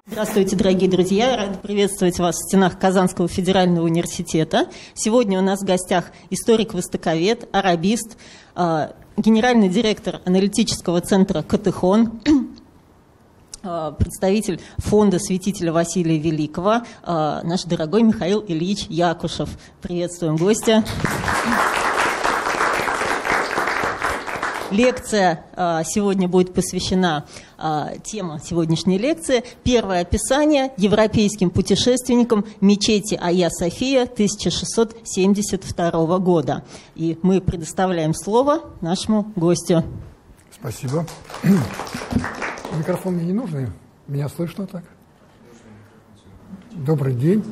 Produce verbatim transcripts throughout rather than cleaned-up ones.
Здравствуйте, дорогие друзья! Рада приветствовать вас в стенах Казанского федерального университета. Сегодня у нас в гостях историк-востоковед, арабист, генеральный директор аналитического центра «Катехон», представитель фонда святителя Василия Великого, наш дорогой Михаил Ильич Якушев. Приветствуем гостя. Лекция сегодня будет посвящена, тема сегодняшней лекции «Первое описание европейским путешественникам мечети Айя-София тысяча шестьсот семьдесят второго года». И мы предоставляем слово нашему гостю. Спасибо. Микрофон мне не нужен? Меня слышно так? Добрый день.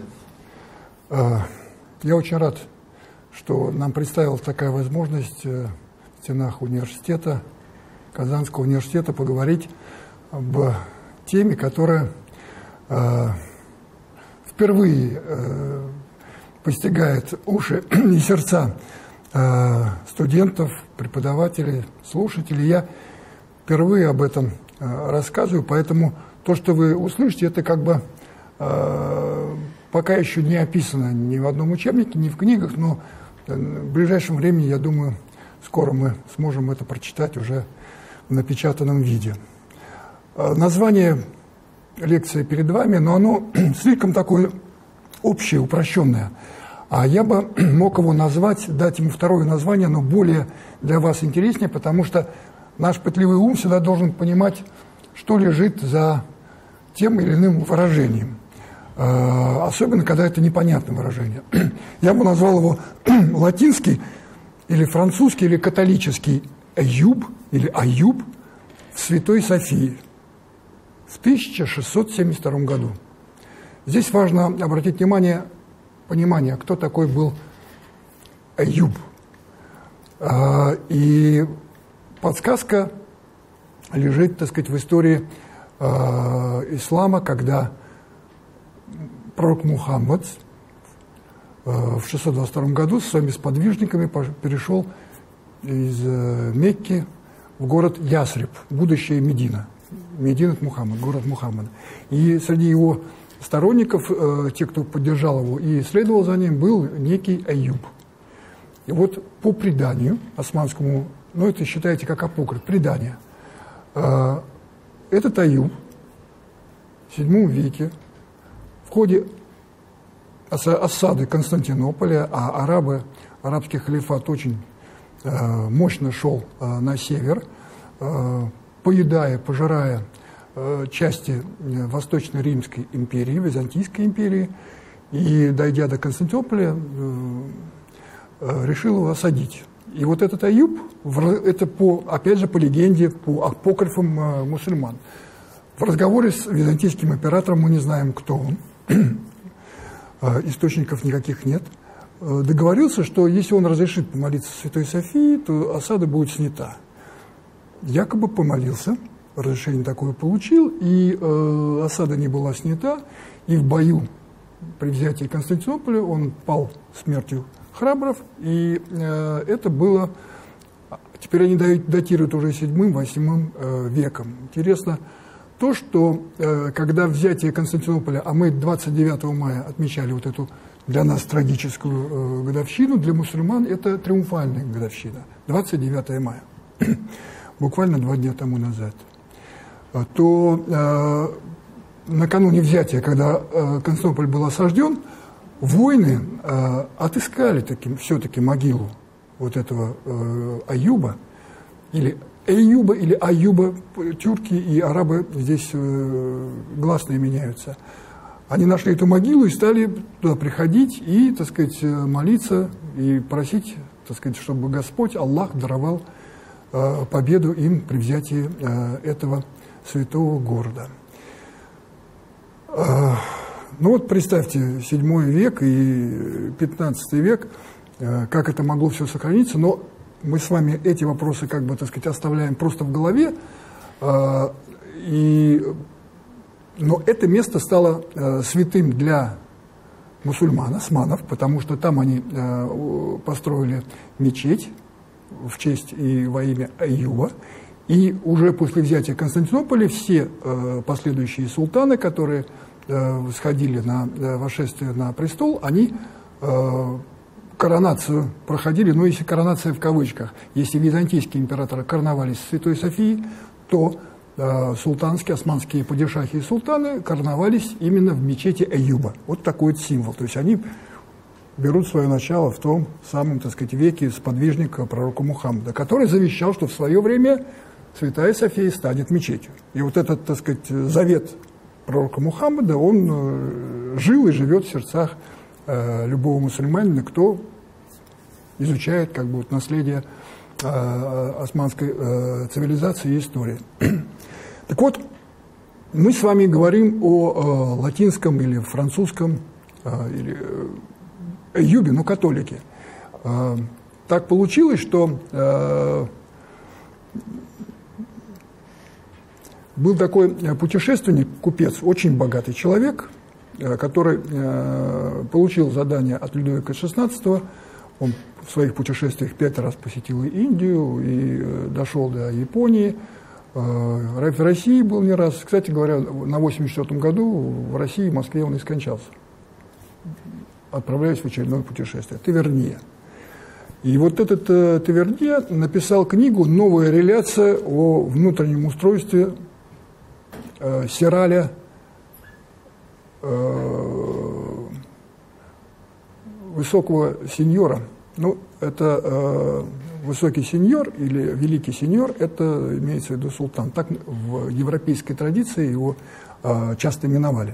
Я очень рад, что нам представилась такая возможность в стенах университета, Казанского университета, поговорить об теме, которая э, впервые э, постигает уши и сердца э, студентов, преподавателей, слушателей. Я впервые об этом э, рассказываю, поэтому то, что вы услышите, это как бы э, пока еще не описано ни в одном учебнике, ни в книгах, но в ближайшем времени, я думаю, скоро мы сможем это прочитать уже в напечатанном виде. Название лекции перед вами, но оно слишком такое общее, упрощенное. А я бы мог его назвать, дать ему второе название, но более для вас интереснее, потому что наш пытливый ум всегда должен понимать, что лежит за тем или иным выражением. Особенно, когда это непонятное выражение. Я бы назвал его латинский, или французский, или католический Айюб, или Айюб в Святой Софии в тысяча шестьсот семьдесят втором году. Здесь важно обратить внимание, понимание, кто такой был Айюб. И подсказка лежит, так сказать, в истории ислама, когда пророк Мухаммад в шестьсот двадцать втором году со своими сподвижниками перешел из Мекки в город Ясриб, будущее Медина. Медина – Мухаммад, город Мухаммада. И среди его сторонников, те, кто поддержал его и следовал за ним, был некий Айюб. И вот по преданию османскому, ну это считайте как апокриф, предание, этот Айюб в седьмом веке в ходе осады Константинополя, а арабы, арабский халифат очень э, мощно шел э, на север, э, поедая, пожирая э, части э, Восточно-Римской империи, Византийской империи, и, дойдя до Константинополя, э, э, решил его осадить. И вот этот Айюб, это по, опять же по легенде, по апокрифам э, мусульман. В разговоре с византийским императором, мы не знаем, кто он, источников никаких нет, договорился, что если он разрешит помолиться Святой Софии, то осада будет снята. Якобы помолился, разрешение такое получил, и э, осада не была снята, и в бою при взятии Константинополя он пал смертью храбров, и э, это было, теперь они датируют уже седьмым-восьмым э, веком. Интересно то, что э, когда взятие Константинополя, а мы двадцать девятого мая отмечали вот эту для нас трагическую э, годовщину, для мусульман это триумфальная годовщина, двадцать девятого мая, буквально два дня тому назад, то э, накануне взятия, когда э, Константинополь был осажден, воины э, отыскали таки, все-таки могилу вот этого э, Айюба, или Айюба или Айюба, тюрки и арабы здесь э, гласные меняются. Они нашли эту могилу и стали туда приходить и, так сказать, молиться и просить, так сказать, чтобы Господь, Аллах, даровал э, победу им при взятии э, этого святого города. Э, ну вот представьте, седьмой век и пятнадцатый век, э, как это могло все сохраниться, но мы с вами эти вопросы, как бы, так сказать, оставляем просто в голове, э, и, но это место стало э, святым для мусульман, османов, потому что там они э, построили мечеть в честь и во имя Айюба, И уже после взятия Константинополя все э, последующие султаны, которые э, сходили на э, восшествие на престол, они э, коронацию проходили, ну, если коронация в кавычках, если византийские императоры короновались в Святой Софии, то э, султанские, османские падишахи и султаны короновались именно в мечети Эйюба. Вот такой вот символ. То есть они берут свое начало в том самом, так сказать, веке сподвижника пророка Мухаммада, который завещал, что в свое время Святая София станет мечетью. И вот этот, так сказать, завет пророка Мухаммада, он э, жил и живет в сердцах э, любого мусульманина, кто изучает как бы вот наследие э, османской э, цивилизации и истории. Так вот, мы с вами говорим о э, латинском или французском э, или э, Эйюбе, но католике. Э, так получилось, что э, был такой путешественник, купец, очень богатый человек, который э, получил задание от Людовика шестнадцатого. Он в своих путешествиях пять раз посетил и Индию, и э, дошел до Японии. Э, в России был не раз. Кстати говоря, на восемьдесят четвёртом году в России, в Москве он и скончался, отправляясь в очередное путешествие. Тавернье. И вот этот э, Тавернье написал книгу «Новая реляция о внутреннем устройстве э, Сираля э, высокого сеньора». Ну, это э, высокий сеньор или великий сеньор, это имеется в виду султан. Так в европейской традиции его э, часто именовали.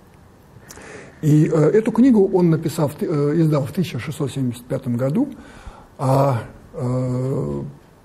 И э, эту книгу он написал, э, издал в тысяча шестьсот семьдесят пятом году. А э,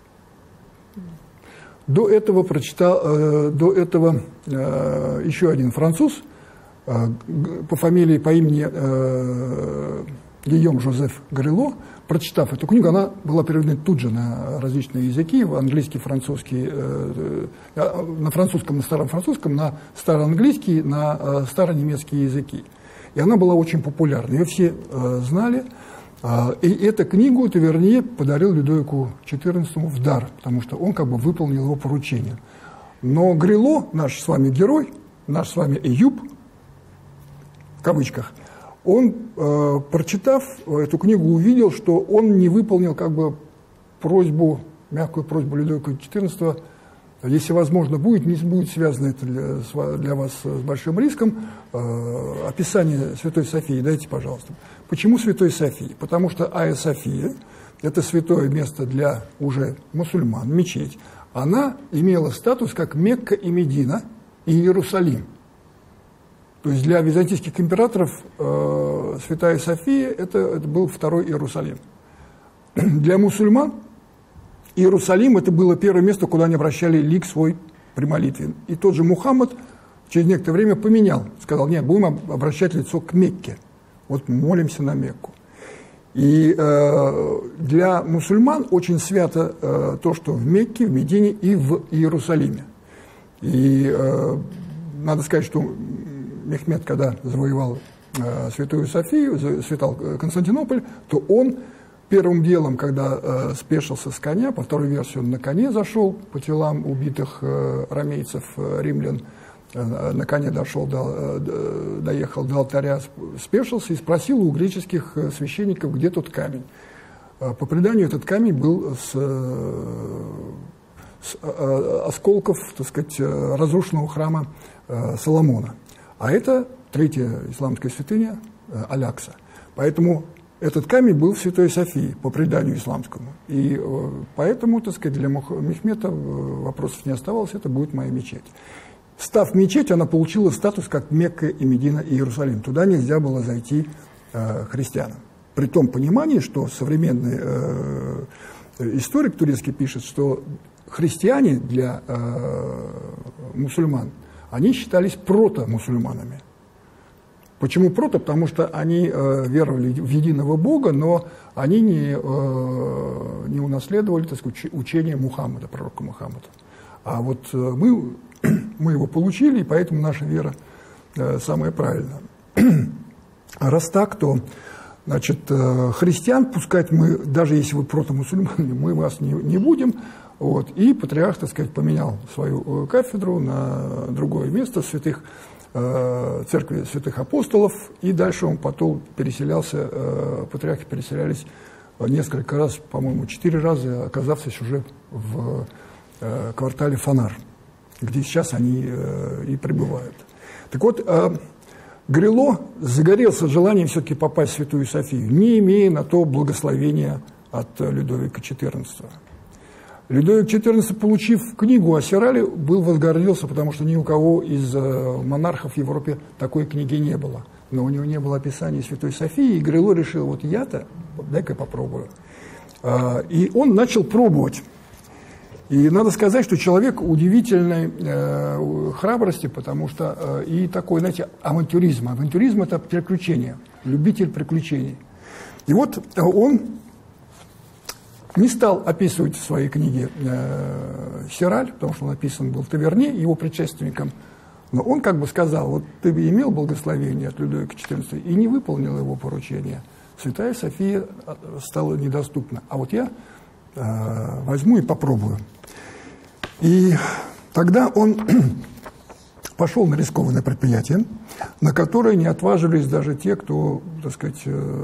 до этого прочитал, э, до этого э, еще один француз э, по фамилии, по имени э, Гийом Жозеф Грело, прочитав эту книгу, она была переведена тут же на различные языки, в английский, французский, э, э, на французском, на старом французском, на староанглийский, на э, старонемецкие языки. И она была очень популярна, ее все э, знали. И эту книгу Тавернье подарил Людовику четырнадцатому в дар, потому что он как бы выполнил его поручение. Но Грело, наш с вами герой, наш с вами Эйюб, в кавычках, он, э, прочитав эту книгу, увидел, что он не выполнил как бы просьбу, мягкую просьбу Людовика четырнадцатого. Если возможно будет, не будет связано это для, для вас с большим риском, э, описание Святой Софии дайте, пожалуйста. Почему Святой Софии? Потому что Айя София – это святое место для уже мусульман, мечеть. Она имела статус как Мекка и Медина и Иерусалим. То есть для византийских императоров э, Святая София это, это был второй Иерусалим. Для мусульман Иерусалим – это было первое место, куда они обращали лик свой при молитве. И тот же Мухаммад через некоторое время поменял, сказал, нет, будем обращать лицо к Мекке. Вот молимся на Мекку. И э, для мусульман очень свято э, то, что в Мекке, в Медине и в Иерусалиме. И э, надо сказать, что Мехмед, когда завоевал э, Святую Софию, святал Константинополь, то он первым делом, когда э, спешился с коня, по второй версии он на коне зашел по телам убитых э, ромейцев, э, римлян, э, на коне дошел, до, э, доехал до алтаря, спешился и спросил у греческих священников, где тот камень. Э, по преданию, этот камень был с, э, с э, осколков, так сказать, разрушенного храма э, Соломона. А это третья исламская святыня э, Алякса. Поэтому этот камень был в Святой Софии, по преданию исламскому. И э, поэтому, так сказать, для Мехмета вопросов не оставалось, это будет моя мечеть. Став мечеть, она получила статус как Мекка и Медина и Иерусалим. Туда нельзя было зайти э, христианам. При том понимании, что современный э, историк турецкий пишет, что христиане для э, мусульман, они считались прото-мусульманами. Почему прото? Потому что они э, веровали в единого Бога, но они не, э, не унаследовали, так сказать, учение Мухаммада, пророка Мухаммада. А вот э, мы, мы его получили, и поэтому наша вера э, самая правильная. А раз так, то значит, э, христиан пускать мы, даже если вы прото-мусульмане, мы вас не, не будем, Вот. И патриарх, так сказать, поменял свою кафедру на другое место святых, э, церкви святых апостолов, и дальше он потом переселялся, э, патриархи переселялись несколько раз, по-моему, четыре раза, оказавшись уже в э, квартале Фонар, где сейчас они э, и пребывают. Так вот, э, Грело загорелся желанием все-таки попасть в Святую Софию, не имея на то благословения от Людовика четырнадцатого. Людовик четырнадцатый, получив книгу о Сирале, был возгордился, потому что ни у кого из монархов в Европе такой книги не было. Но у него не было описания Святой Софии, и Грело решил, вот я-то, дай-ка попробую. И он начал пробовать. И надо сказать, что человек удивительной э, храбрости, потому что э, и такой, знаете, авантюризм. Авантюризм – это приключение, любитель приключений. И вот он не стал описывать в своей книге э, Сираль, потому что он описан был в Таверне, его предшественником. Но он как бы сказал, вот ты бы имел благословение от Людовика четырнадцатого и не выполнил его поручение. Святая София стала недоступна. А вот я э, возьму и попробую. И тогда он пошел на рискованное предприятие, на которое не отважились даже те, кто, так сказать,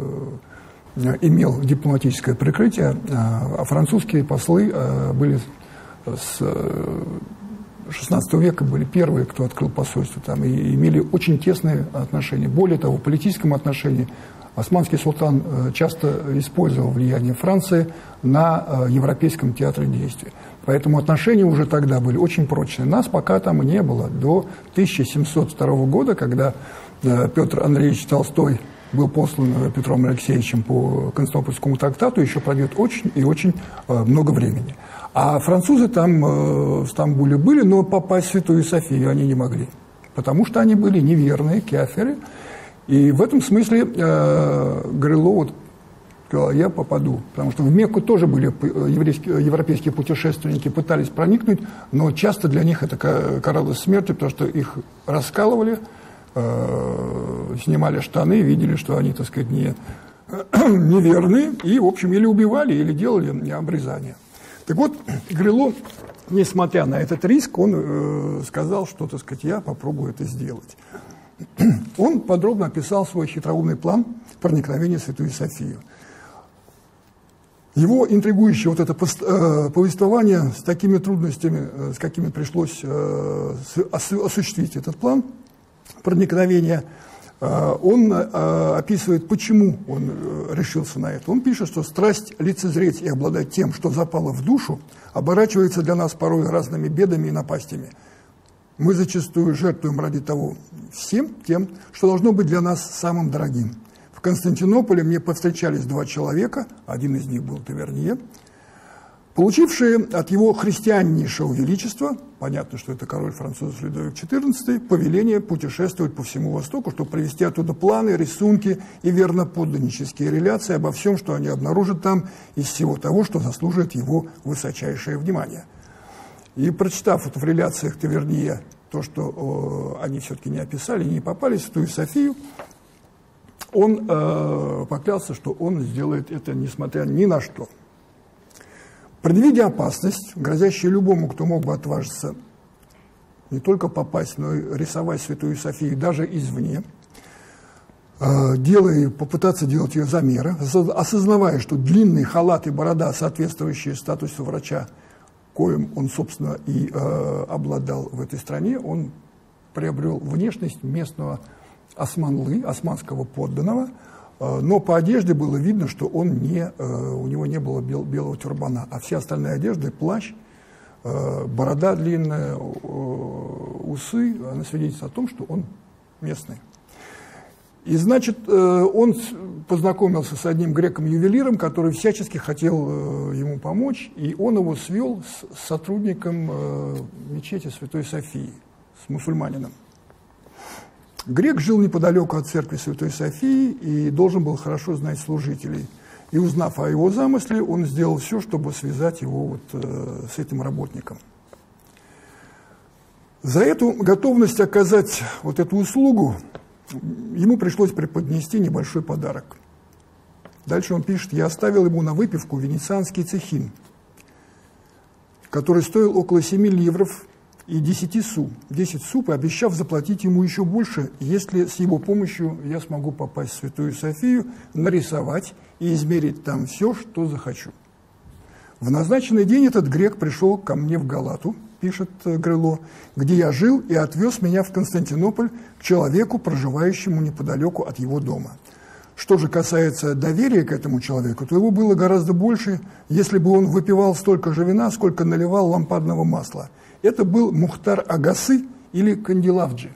имел дипломатическое прикрытие. А французские послы были с шестнадцатого века, были первые, кто открыл посольство там, и имели очень тесные отношения. Более того, в политическом отношении османский султан часто использовал влияние Франции на европейском театре действий. Поэтому отношения уже тогда были очень прочные. Нас пока там и не было. До тысяча семьсот второго года, когда Петр Андреевич Толстой был послан Петром Алексеевичем по Константинопольскому трактату, еще пройдет очень и очень много времени. А французы там в Стамбуле были, но попасть в Святую Софию они не могли. Потому что они были неверные, кафиры. И в этом смысле Грело вот сказал, я попаду. Потому что в Мекку тоже были еврейские, европейские путешественники, пытались проникнуть, но часто для них это каралось смертью, потому что их раскалывали, э, снимали штаны, видели, что они, так сказать, не, неверные, и, в общем, или убивали, или делали обрезание. Так вот, Грело, несмотря на этот риск, он э, сказал, что, так сказать, я попробую это сделать. Он подробно описал свой хитроумный план проникновения в Святую Софию. Его интригующее вот это повествование с такими трудностями, с какими пришлось осуществить этот план проникновения, он описывает, почему он решился на это. Он пишет, что страсть лицезреть и обладать тем, что запало в душу, оборачивается для нас порой разными бедами и напастями. Мы зачастую жертвуем ради того всем тем, что должно быть для нас самым дорогим. В Константинополе мне повстречались два человека, один из них был Тавернье, получившие от его христианнейшего величества, понятно, что это король французов Людовик четырнадцатый, повеление путешествовать по всему Востоку, чтобы привезти оттуда планы, рисунки и верноподданнические реляции обо всем, что они обнаружат там, из всего того, что заслуживает его высочайшее внимание. И прочитав вот в реляциях Тавернье то, что о, они все-таки не описали, не попали в Святую Софию, он э, поклялся, что он сделает это, несмотря ни на что. Предвидя опасность, грозящую любому, кто мог бы отважиться не только попасть, но и рисовать Святую Софию даже извне, э, делая, попытаться делать ее замеры, осознавая, что длинный халат и борода, соответствующие статусу врача, коим он, собственно, и э, обладал в этой стране, он приобрел внешность местного османлы, османского подданного, э, но по одежде было видно, что он не, э, у него не было бел, белого тюрбана, а вся остальная одежда, плащ, э, борода длинная, э, усы, она свидетельствует о том, что он местный. И, значит, он познакомился с одним греком-ювелиром, который всячески хотел ему помочь, и он его свел с сотрудником мечети Святой Софии, с мусульманином. Грек жил неподалеку от церкви Святой Софии и должен был хорошо знать служителей. И, узнав о его замысле, он сделал все, чтобы связать его вот с этим работником. За эту готовность оказать вот эту услугу ему пришлось преподнести небольшой подарок. Дальше он пишет, я оставил ему на выпивку венецианский цехин, который стоил около семи ливров и десяти су. десять су, пообещав заплатить ему еще больше, если с его помощью я смогу попасть в Святую Софию, нарисовать и измерить там все, что захочу. В назначенный день этот грек пришел ко мне в Галату, пишет Грело, где я жил, и отвез меня в Константинополь к человеку, проживающему неподалеку от его дома. Что же касается доверия к этому человеку, то его было гораздо больше, если бы он выпивал столько же вина, сколько наливал лампадного масла. Это был Мухтар Агасы или Кандилавджи,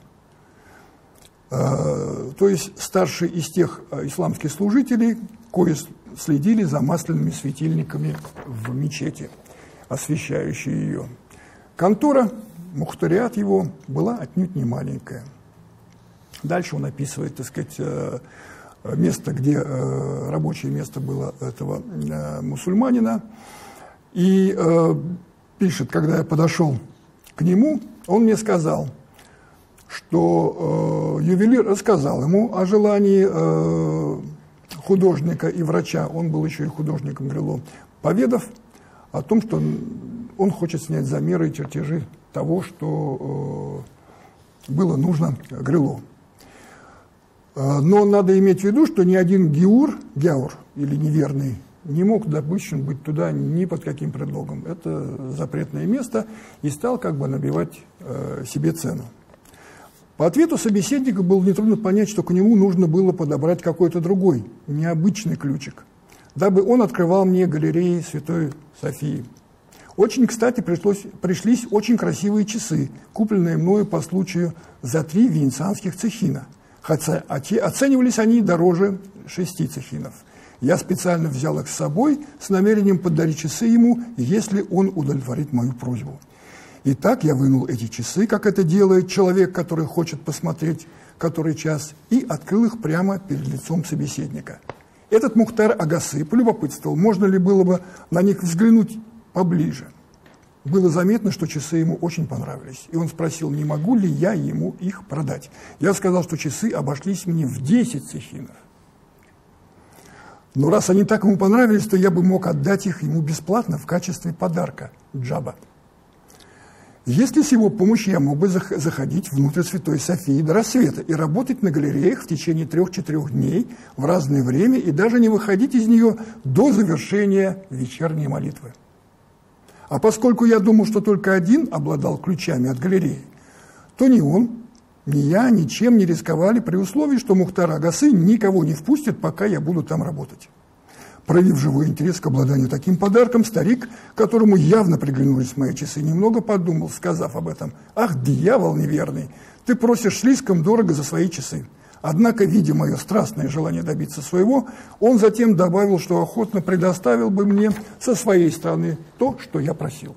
то есть старший из тех исламских служителей, кои следили за масляными светильниками в мечети, освещающей ее. Контора, мухтариат его, была отнюдь не маленькая. Дальше он описывает, так сказать, место, где рабочее место было этого мусульманина, и пишет, когда я подошел к нему, он мне сказал, что ювелир рассказал ему о желании художника и врача, он был еще и художником Грело, поведав о том, что он хочет снять замеры и чертежи того, что было нужно Грело. Но надо иметь в виду, что ни один гиур, гяур или неверный, не мог допущен быть туда ни под каким предлогом. Это запретное место, и стал как бы набивать э, себе цену. По ответу собеседника было нетрудно понять, что к нему нужно было подобрать какой-то другой, необычный ключик, дабы он открывал мне галереи Святой Софии. Очень, кстати, пришлось, пришлись очень красивые часы, купленные мною по случаю за три венецианских цехина, хотя оценивались они дороже шести цехинов. Я специально взял их с собой с намерением подарить часы ему, если он удовлетворит мою просьбу. Итак, я вынул эти часы, как это делает человек, который хочет посмотреть который час, и открыл их прямо перед лицом собеседника. Этот Мухтар Агасы полюбопытствовал, можно ли было бы на них взглянуть поближе. Было заметно, что часы ему очень понравились, и он спросил, не могу ли я ему их продать. Я сказал, что часы обошлись мне в десять цехинов. Но раз они так ему понравились, то я бы мог отдать их ему бесплатно в качестве подарка, джаба. Если с его помощью я мог бы заходить внутрь Святой Софии до рассвета и работать на галереях в течение трех-четырех дней в разное время и даже не выходить из нее до завершения вечерней молитвы. А поскольку я думал, что только один обладал ключами от галереи, то ни он, ни я ничем не рисковали при условии, что Мухтар Агасы никого не впустит, пока я буду там работать. Проявив живой интерес к обладанию таким подарком, старик, которому явно приглянулись мои часы, немного подумал, сказав об этом: «Ах, дьявол неверный, ты просишь слишком дорого за свои часы». Однако, видя мое страстное желание добиться своего, он затем добавил, что охотно предоставил бы мне со своей стороны то, что я просил.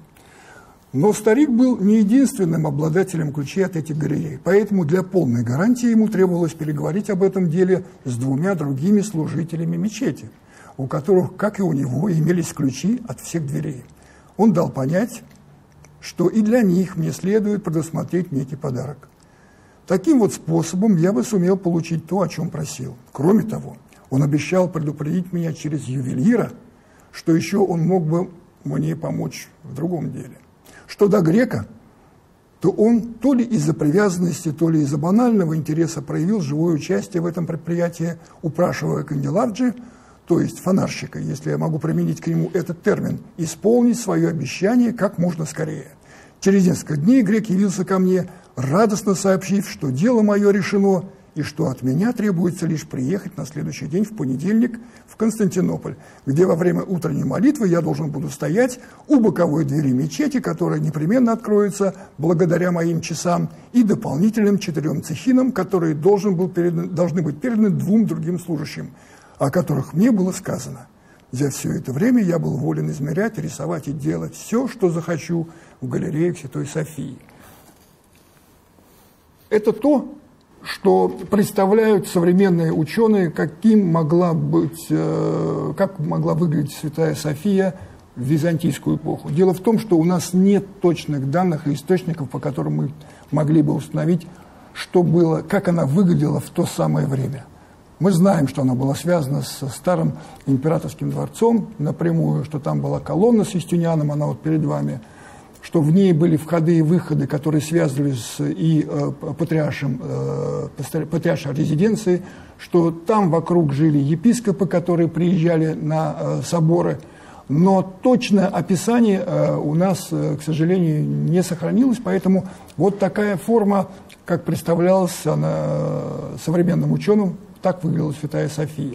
Но старик был не единственным обладателем ключей от этих галерей, поэтому для полной гарантии ему требовалось переговорить об этом деле с двумя другими служителями мечети, у которых, как и у него, имелись ключи от всех дверей. Он дал понять, что и для них мне следует предусмотреть некий подарок. Таким вот способом я бы сумел получить то, о чем просил. Кроме того, он обещал предупредить меня через ювелира, что еще он мог бы мне помочь в другом деле. Что до грека, то он то ли из-за привязанности, то ли из-за банального интереса проявил живое участие в этом предприятии, упрашивая Кандилавджи, то есть фонарщика, если я могу применить к нему этот термин, исполнить свое обещание как можно скорее. Через несколько дней грек явился ко мне, радостно сообщив, что дело мое решено, и что от меня требуется лишь приехать на следующий день, в понедельник, в Константинополь, где во время утренней молитвы я должен буду стоять у боковой двери мечети, которая непременно откроется благодаря моим часам и дополнительным четырем цехинам, которые должен был передан, должны быть переданы двум другим служащим, о которых мне было сказано. За все это время я был волен измерять, рисовать и делать все, что захочу в галереях Святой Софии. Это то, что представляют современные ученые, каким могла быть, как могла выглядеть Святая София в византийскую эпоху. Дело в том, что у нас нет точных данных и источников, по которым мы могли бы установить, что было, как она выглядела в то самое время. Мы знаем, что она была связана со старым императорским дворцом напрямую, что там была колонна с Юстинианом, она вот перед вами. что в ней были входы и выходы, которые связывались и э, патриаршем, э, патриаршей резиденцией, что там вокруг жили епископы, которые приезжали на э, соборы. Но точное описание э, у нас, э, к сожалению, не сохранилось, поэтому вот такая форма, как представлялась она современным ученым, так выглядела Святая София.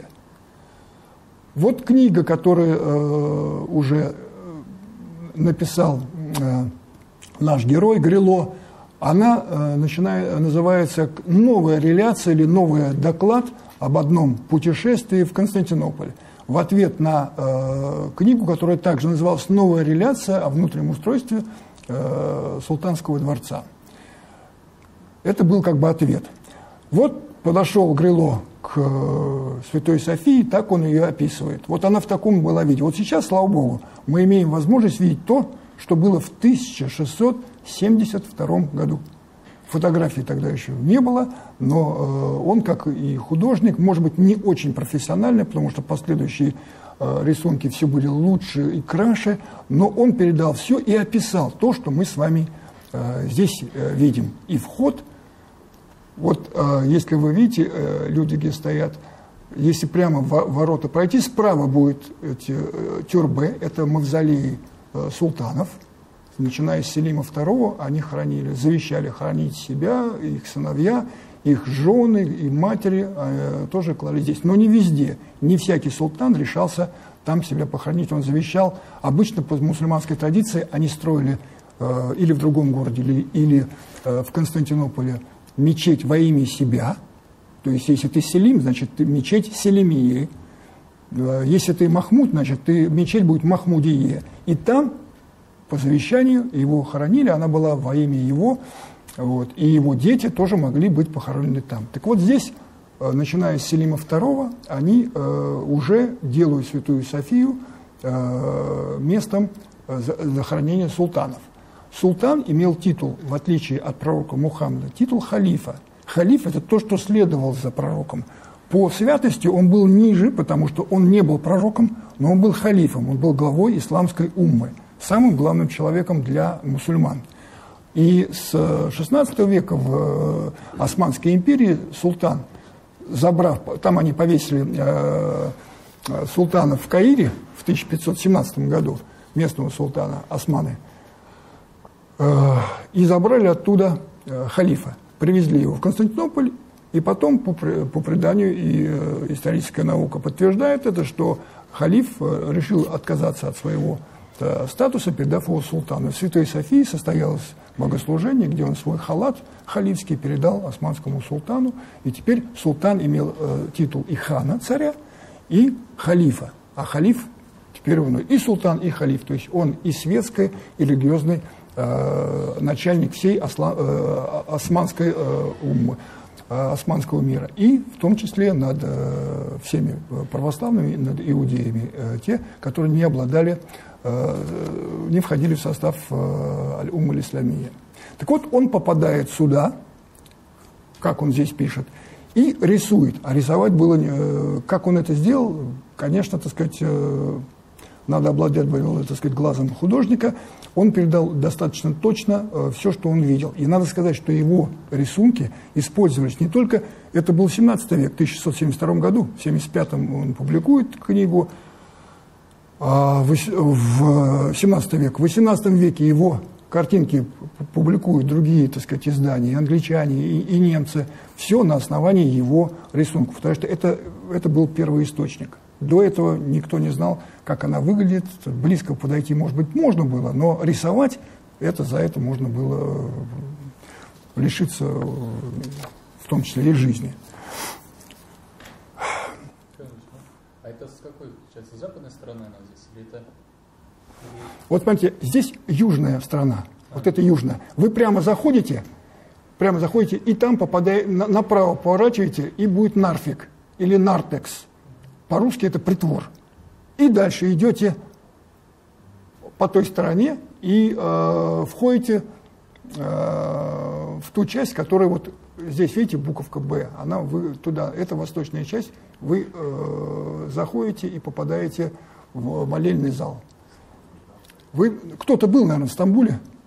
Вот книга, которую э, уже написал э, наш герой Грело, она э, начинает, называется «Новая реляция» или «Новый доклад об одном путешествии в Константинополь». В ответ на э, книгу, которая также называлась «Новая реляция о внутреннем устройстве э, Султанского дворца». Это был как бы ответ. Вот подошел Грело к э, Святой Софии, так он ее описывает. Вот она в таком была виде. Вот сейчас, слава Богу, мы имеем возможность видеть то, что было в тысяча шестьсот семьдесят втором году. Фотографий тогда еще не было, но э, он, как и художник, может быть, не очень профессиональный, потому что последующие э, рисунки все были лучше и краше, но он передал все и описал то, что мы с вами э, здесь э, видим. И вход, вот э, если вы видите, э, люди, где стоят, если прямо в ворота пройти, справа будет эти э, тюрбе, это мавзолеи э, султанов. Начиная с Селима второго, они хранили, завещали хранить себя, их сыновья, их жены и матери э, тоже клали здесь. Но не везде, не всякий султан решался там себя похоронить. Он завещал. Обычно по мусульманской традиции они строили э, или в другом городе, или, или э, в Константинополе мечеть во имя себя. То есть, если ты Селим, значит, ты мечеть Селимии. Э, если ты Махмуд, значит, ты, мечеть будет Махмудие. И там по завещанию его хоронили, она была во имя его, вот, и его дети тоже могли быть похоронены там. Так вот здесь, начиная с Селима второго, они э, уже делают Святую Софию э, местом захоронения султанов. Султан имел титул, в отличие от пророка Мухаммада, титул халифа. Халиф – это то, что следовал за пророком. По святости он был ниже, потому что он не был пророком, но он был халифом, он был главой исламской уммы, самым главным человеком для мусульман. И с шестнадцатого века в Османской империи султан, забрав, там они повесили э, султана в Каире в тысяча пятьсот семнадцатом году, местного султана османы, э, и забрали оттуда э, халифа, привезли его в Константинополь, и потом, по, по преданию, и э, историческая наука подтверждает это, что халиф э, решил отказаться от своего статуса, передав его султану. В Святой Софии состоялось богослужение, где он свой халат халифский передал османскому султану, и теперь султан имел э, титул и хана, царя, и халифа. А халиф теперь он и султан, и халиф, то есть он и светский, и религиозный э, начальник всей осла, э, османской э, уммы, э, османского мира, и в том числе над э, всеми православными, над иудеями, э, те, которые не обладали, не входили в состав аль-Умма аль-Исламия. Так вот, он попадает сюда, как он здесь пишет, и рисует. А рисовать было, как он это сделал, конечно, так сказать, надо обладать, так сказать, глазом художника. Он передал достаточно точно все, что он видел. И надо сказать, что его рисунки использовались не только, это был семнадцатый век, в тысяча шестьсот семьдесят втором году, в семьдесят пятом он публикует книгу, в семнадцатом веке. В восемнадцатом веке его картинки публикуют другие, так сказать, издания, и англичане, и, и немцы. Все на основании его рисунков, потому что это, это был первый источник. До этого никто не знал, как она выглядит. Близко подойти, может быть, можно было, но рисовать, это, за это можно было лишиться, в том числе и жизни. А это с какой части? С западной стороны она здесь? Или это... Вот смотрите, здесь южная страна. А. Вот это южная. Вы прямо заходите, прямо заходите, и там попадаете, на, направо поворачиваете, и будет Нарфик или Нартекс. По-русски это притвор. И дальше идете по той стороне и э, входите э, в ту часть, которая вот здесь, видите, буковка «Б», она вы туда, это восточная часть, вы э, заходите и попадаете в молельный зал. Вы, кто-то был, наверное, в Стамбуле?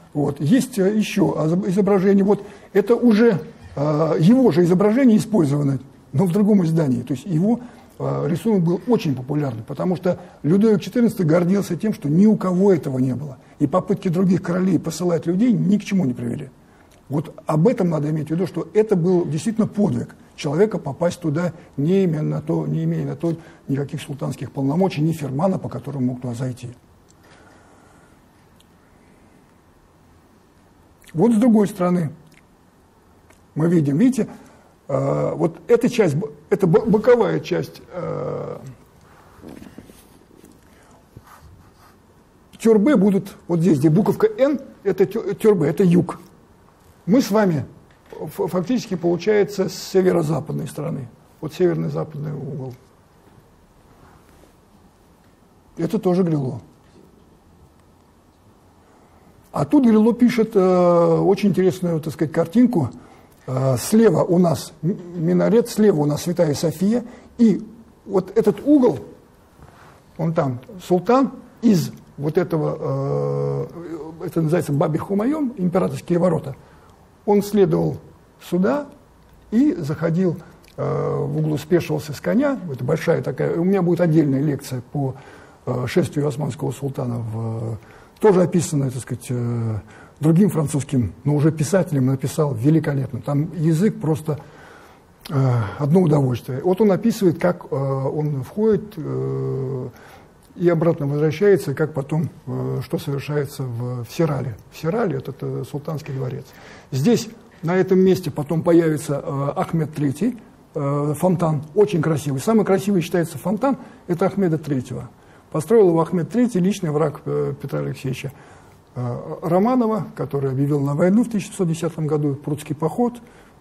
Вот. Есть еще изображение, вот это уже его же изображение использовано, но в другом издании. То есть его рисунок был очень популярный, потому что Людовик четырнадцатый гордился тем, что ни у кого этого не было. И попытки других королей посылать людей ни к чему не привели. Вот об этом надо иметь в виду, что это был действительно подвиг человека попасть туда, не имея на то, не имея на то никаких султанских полномочий, ни фермана, по которому мог туда зайти. Вот с другой стороны мы видим, видите, э, вот эта часть, это боковая часть э, тюрбе будут вот здесь, где буковка Н, это тюрбе, это юг. Мы с вами фактически получается с северо-западной стороны. Вот северный западный угол. Это тоже Грилло. А тут Грилло пишет э, очень интересную, так сказать, картинку. Э, слева у нас минарет, слева у нас Святая София. И вот этот угол, он там, султан из вот этого, э, это называется Баби-Хумайон, императорские ворота, он следовал сюда и заходил э, в углу, спешивался с коня. Это большая такая, у меня будет отдельная лекция по э, шествию османского султана, в, тоже описанная, так сказать, э, другим французским, но уже писателем написал великолепно. Там язык просто э, одно удовольствие. Вот он описывает, как э, он входит э, и обратно возвращается, как потом, э, что совершается в, в Сирале. В Сирале это, это султанский дворец. Здесь, на этом месте, потом появится э, Ахмед третий, э, фонтан, очень красивый. Самый красивый считается фонтан, это Ахмеда третьего. Построил его Ахмед третий, личный враг э, Петра Алексеевича э, Романова, который объявил на войну в тысяча шестьсот десятом году, Прудский поход,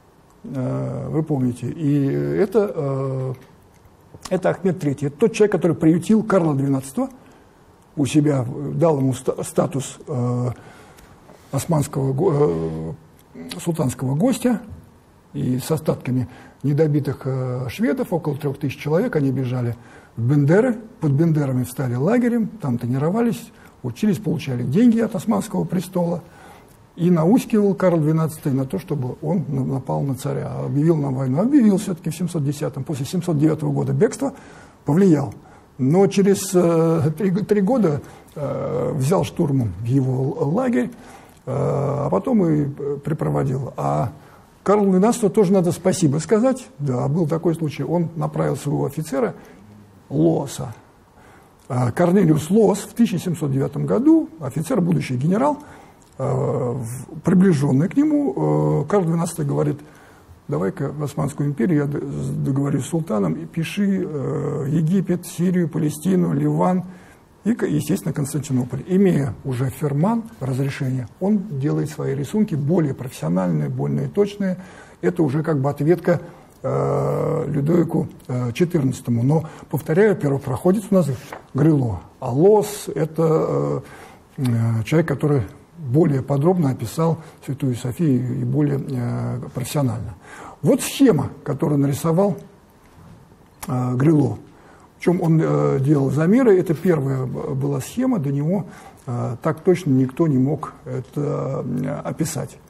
э, вы помните. И это, э, это Ахмед третий, это тот человек, который приютил Карла двенадцатого у себя, дал ему ста статус э, османского э, султанского гостя, и с остатками недобитых э, шведов, около трех тысяч человек, они бежали в Бендеры, под Бендерами встали лагерем, там тренировались, учились, получали деньги от османского престола, и наускивал Карл двенадцатый на то, чтобы он напал на царя, объявил нам войну. Объявил все-таки в семьсот десятом, после семьсот девятого года бегства, повлиял. Но через э, три, три года э, взял штурмом его лагерь, а потом и припроводил. А Карлу двенадцатому тоже надо спасибо сказать. Да, был такой случай. Он направил своего офицера Лоса. Корнелиус Лос в тысяча семьсот девятом году, офицер, будущий генерал, приближенный к нему, Карл двенадцатый говорит: давай-ка в Османскую империю, я договорюсь с султаном, и пиши Египет, Сирию, Палестину, Ливан, и, естественно, Константинополь. Имея уже ферман, разрешение, он делает свои рисунки более профессиональные, более точные. Это уже как бы ответка э, Людовику четырнадцатому. Но, повторяю, первопроходец у нас Грилло. А Лос – это э, человек, который более подробно описал Святую Софию и более э, профессионально. Вот схема, которую нарисовал э, Грилло. В чем он э, делал замеры, это первая была схема, до него э, так точно никто не мог это э, описать.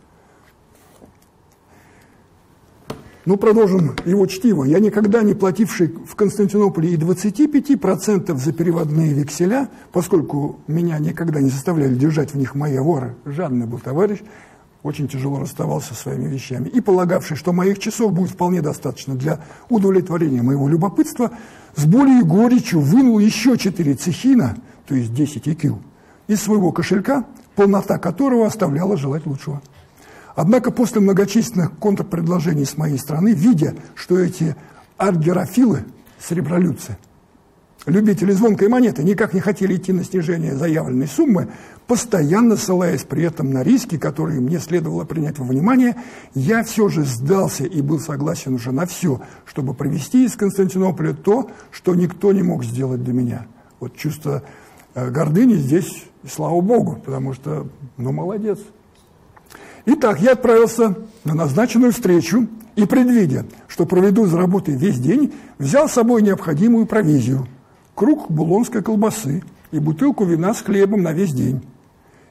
Ну, продолжим его чтиво. Я никогда не плативший в Константинополе и двадцати пяти процентов за переводные векселя, поскольку меня никогда не заставляли держать в них мои воры, жадный был товарищ, очень тяжело расставался со своими вещами, и полагавший, что моих часов будет вполне достаточно для удовлетворения моего любопытства, с болью и горечью вынул еще четыре цехина, то есть десять и кью, из своего кошелька, полнота которого оставляла желать лучшего. Однако после многочисленных контрпредложений с моей стороны, видя, что эти аргерофилы, сребролюдцы, любители звонкой монеты, никак не хотели идти на снижение заявленной суммы, постоянно ссылаясь при этом на риски, которые мне следовало принять во внимание, я все же сдался и был согласен уже на все, чтобы привезти из Константинополя то, что никто не мог сделать для меня. Вот чувство э, гордыни здесь, слава Богу, потому что, ну, молодец. Итак, я отправился на назначенную встречу и, предвидя, что проведу за работой весь день, взял с собой необходимую провизию, круг булонской колбасы и бутылку вина с хлебом на весь день.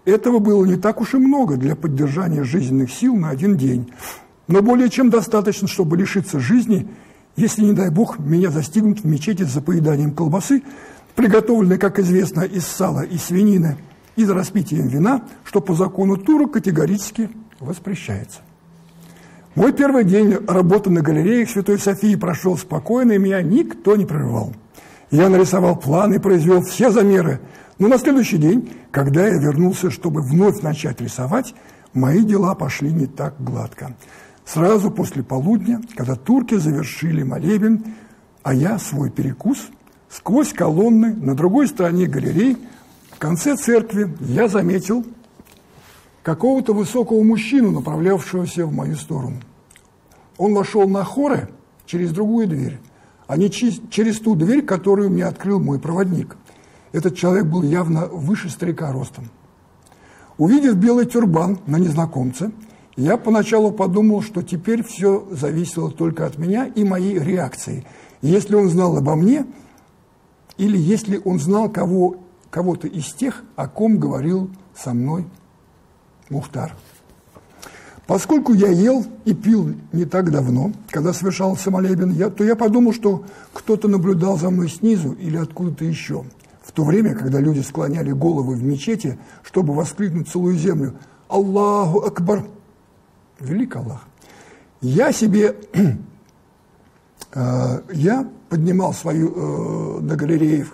Этого было не так уж и много для поддержания жизненных сил на один день, но более чем достаточно, чтобы лишиться жизни, если, не дай бог, меня застигнут в мечети за поеданием колбасы, приготовленной, как известно, из сала и свинины, и за распитием вина, что по закону турок категорически воспрещается. Мой первый день работы на галереях Святой Софии прошел спокойно, и меня никто не прерывал. Я нарисовал план и произвел все замеры, но на следующий день, когда я вернулся, чтобы вновь начать рисовать, мои дела пошли не так гладко. Сразу после полудня, когда турки завершили молебен, а я свой перекус, сквозь колонны на другой стороне галереи, в конце церкви я заметил какого-то высокого мужчину, направлявшегося в мою сторону. Он вошел на хоры через другую дверь, а не через ту дверь, которую мне открыл мой проводник. Этот человек был явно выше старика ростом. Увидев белый тюрбан на незнакомце, я поначалу подумал, что теперь все зависело только от меня и моей реакции. Если он знал обо мне, или если он знал кого, кого-то из тех, о ком говорил со мной Мухтар. Поскольку я ел и пил не так давно, когда совершался молебен, я, то я подумал, что кто-то наблюдал за мной снизу или откуда-то еще. В то время, когда люди склоняли головы в мечети, чтобы воскликнуть целую землю «Аллаху Акбар!» Велик Аллах. Я себе, э, я поднимал свою э, на галереях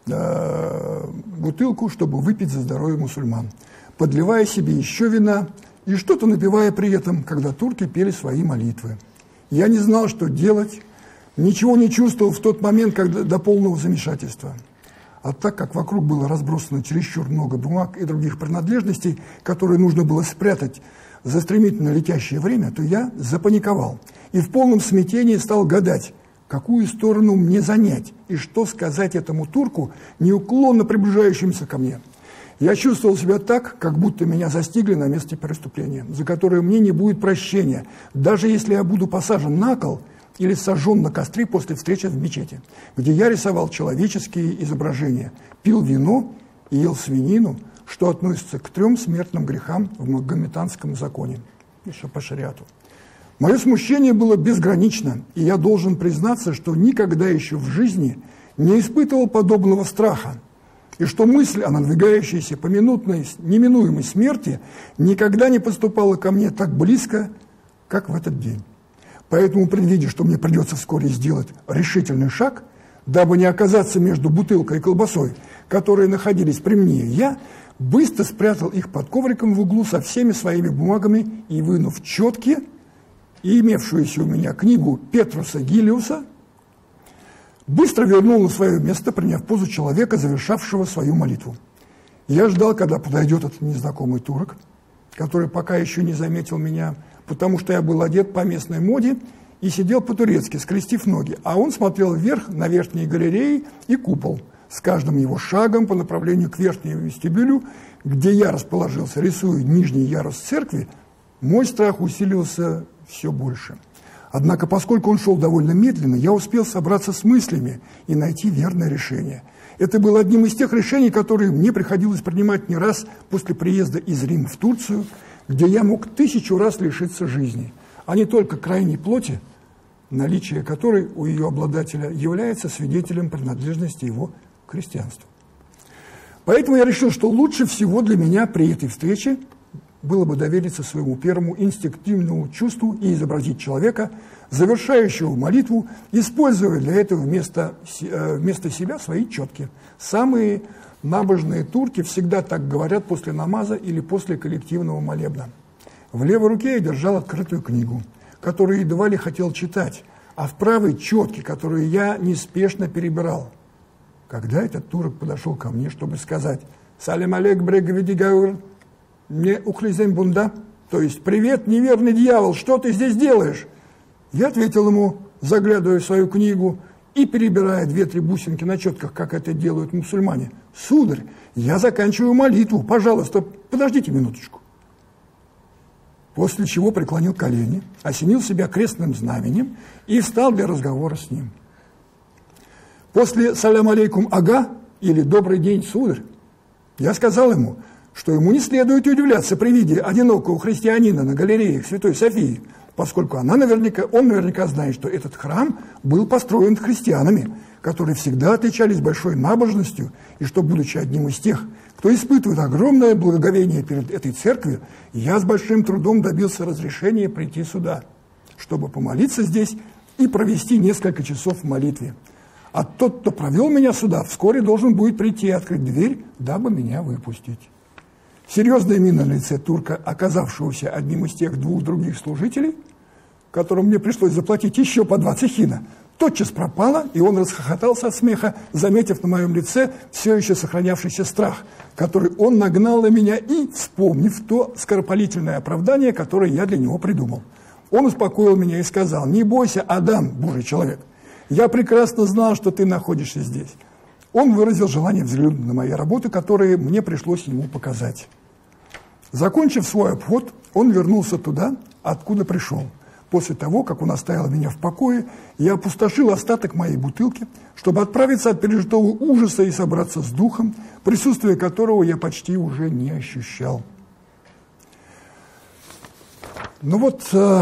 э, бутылку, чтобы выпить за здоровье мусульман, подливая себе еще вина и что-то напевая при этом, когда турки пели свои молитвы. Я не знал, что делать, ничего не чувствовал в тот момент, когда, до полного замешательства. А так как вокруг было разбросано чересчур много бумаг и других принадлежностей, которые нужно было спрятать за стремительно летящее время, то я запаниковал и в полном смятении стал гадать, какую сторону мне занять и что сказать этому турку, неуклонно приближающемуся ко мне. Я чувствовал себя так, как будто меня застигли на месте преступления, за которое мне не будет прощения, даже если я буду посажен на кол или сожжен на костре после встречи в мечети, где я рисовал человеческие изображения, пил вино и ел свинину, что относится к трем смертным грехам в магометанском законе, еще по шариату. Мое смущение было безгранично, и я должен признаться, что никогда еще в жизни не испытывал подобного страха, и что мысль о надвигающейся поминутной неминуемой смерти никогда не поступала ко мне так близко, как в этот день. Поэтому, предвидя, что мне придется вскоре сделать решительный шаг, дабы не оказаться между бутылкой и колбасой, которые находились при мне, я быстро спрятал их под ковриком в углу со всеми своими бумагами и, вынув четки и имевшуюся у меня книгу Петруса Гилиуса, быстро вернул на свое место, приняв позу человека, завершавшего свою молитву. Я ждал, когда подойдет этот незнакомый турок, который пока еще не заметил меня, потому что я был одет по местной моде и сидел по-турецки, скрестив ноги, а он смотрел вверх на верхние галереи и купол. С каждым его шагом по направлению к верхнему вестибюлю, где я расположился, рисуя нижний ярус церкви, мой страх усилился все больше. Однако, поскольку он шел довольно медленно, я успел собраться с мыслями и найти верное решение. Это было одним из тех решений, которые мне приходилось принимать не раз после приезда из Рима в Турцию, где я мог тысячу раз лишиться жизни, а не только крайней плоти, наличие которой у ее обладателя является свидетелем принадлежности его к христианству. Поэтому я решил, что лучше всего для меня при этой встрече было бы довериться своему первому инстинктивному чувству и изобразить человека, завершающего молитву, используя для этого вместо, вместо себя свои четки. Самые набожные турки всегда так говорят после намаза или после коллективного молебна. В левой руке я держал открытую книгу, которую едва ли хотел читать, а в правой четки, которые я неспешно перебирал. Когда этот турок подошел ко мне, чтобы сказать «Салям алейк брегвидигаур», мне ухлизем бунда, то есть «Привет, неверный дьявол, что ты здесь делаешь?» Я ответил ему, заглядывая в свою книгу и перебирая две-три бусинки на четках, как это делают мусульмане: «Сударь, я заканчиваю молитву, пожалуйста, подождите минуточку». После чего преклонил колени, осенил себя крестным знаменем и встал для разговора с ним. После «Салям алейкум ага» или «Добрый день, сударь», я сказал ему, что ему не следует удивляться при виде одинокого христианина на галерее Святой Софии, поскольку она наверняка, он наверняка знает, что этот храм был построен христианами, которые всегда отличались большой набожностью, и что, будучи одним из тех, кто испытывает огромное благоговение перед этой церковью, я с большим трудом добился разрешения прийти сюда, чтобы помолиться здесь и провести несколько часов в молитве. А тот, кто провел меня сюда, вскоре должен будет прийти и открыть дверь, дабы меня выпустить. Серьезная мина на лице турка, оказавшегося одним из тех двух других служителей, которым мне пришлось заплатить еще по два цехина, тотчас пропала, и он расхохотался от смеха, заметив на моем лице все еще сохранявшийся страх, который он нагнал на меня и вспомнив то скоропалительное оправдание, которое я для него придумал. Он успокоил меня и сказал: «Не бойся, Адам, Божий человек, я прекрасно знал, что ты находишься здесь». Он выразил желание взглянуть на мои работы, которые мне пришлось ему показать. Закончив свой обход, он вернулся туда, откуда пришел. После того, как он оставил меня в покое, я опустошил остаток моей бутылки, чтобы отправиться от пережитого ужаса и собраться с духом, присутствие которого я почти уже не ощущал. Ну вот, э,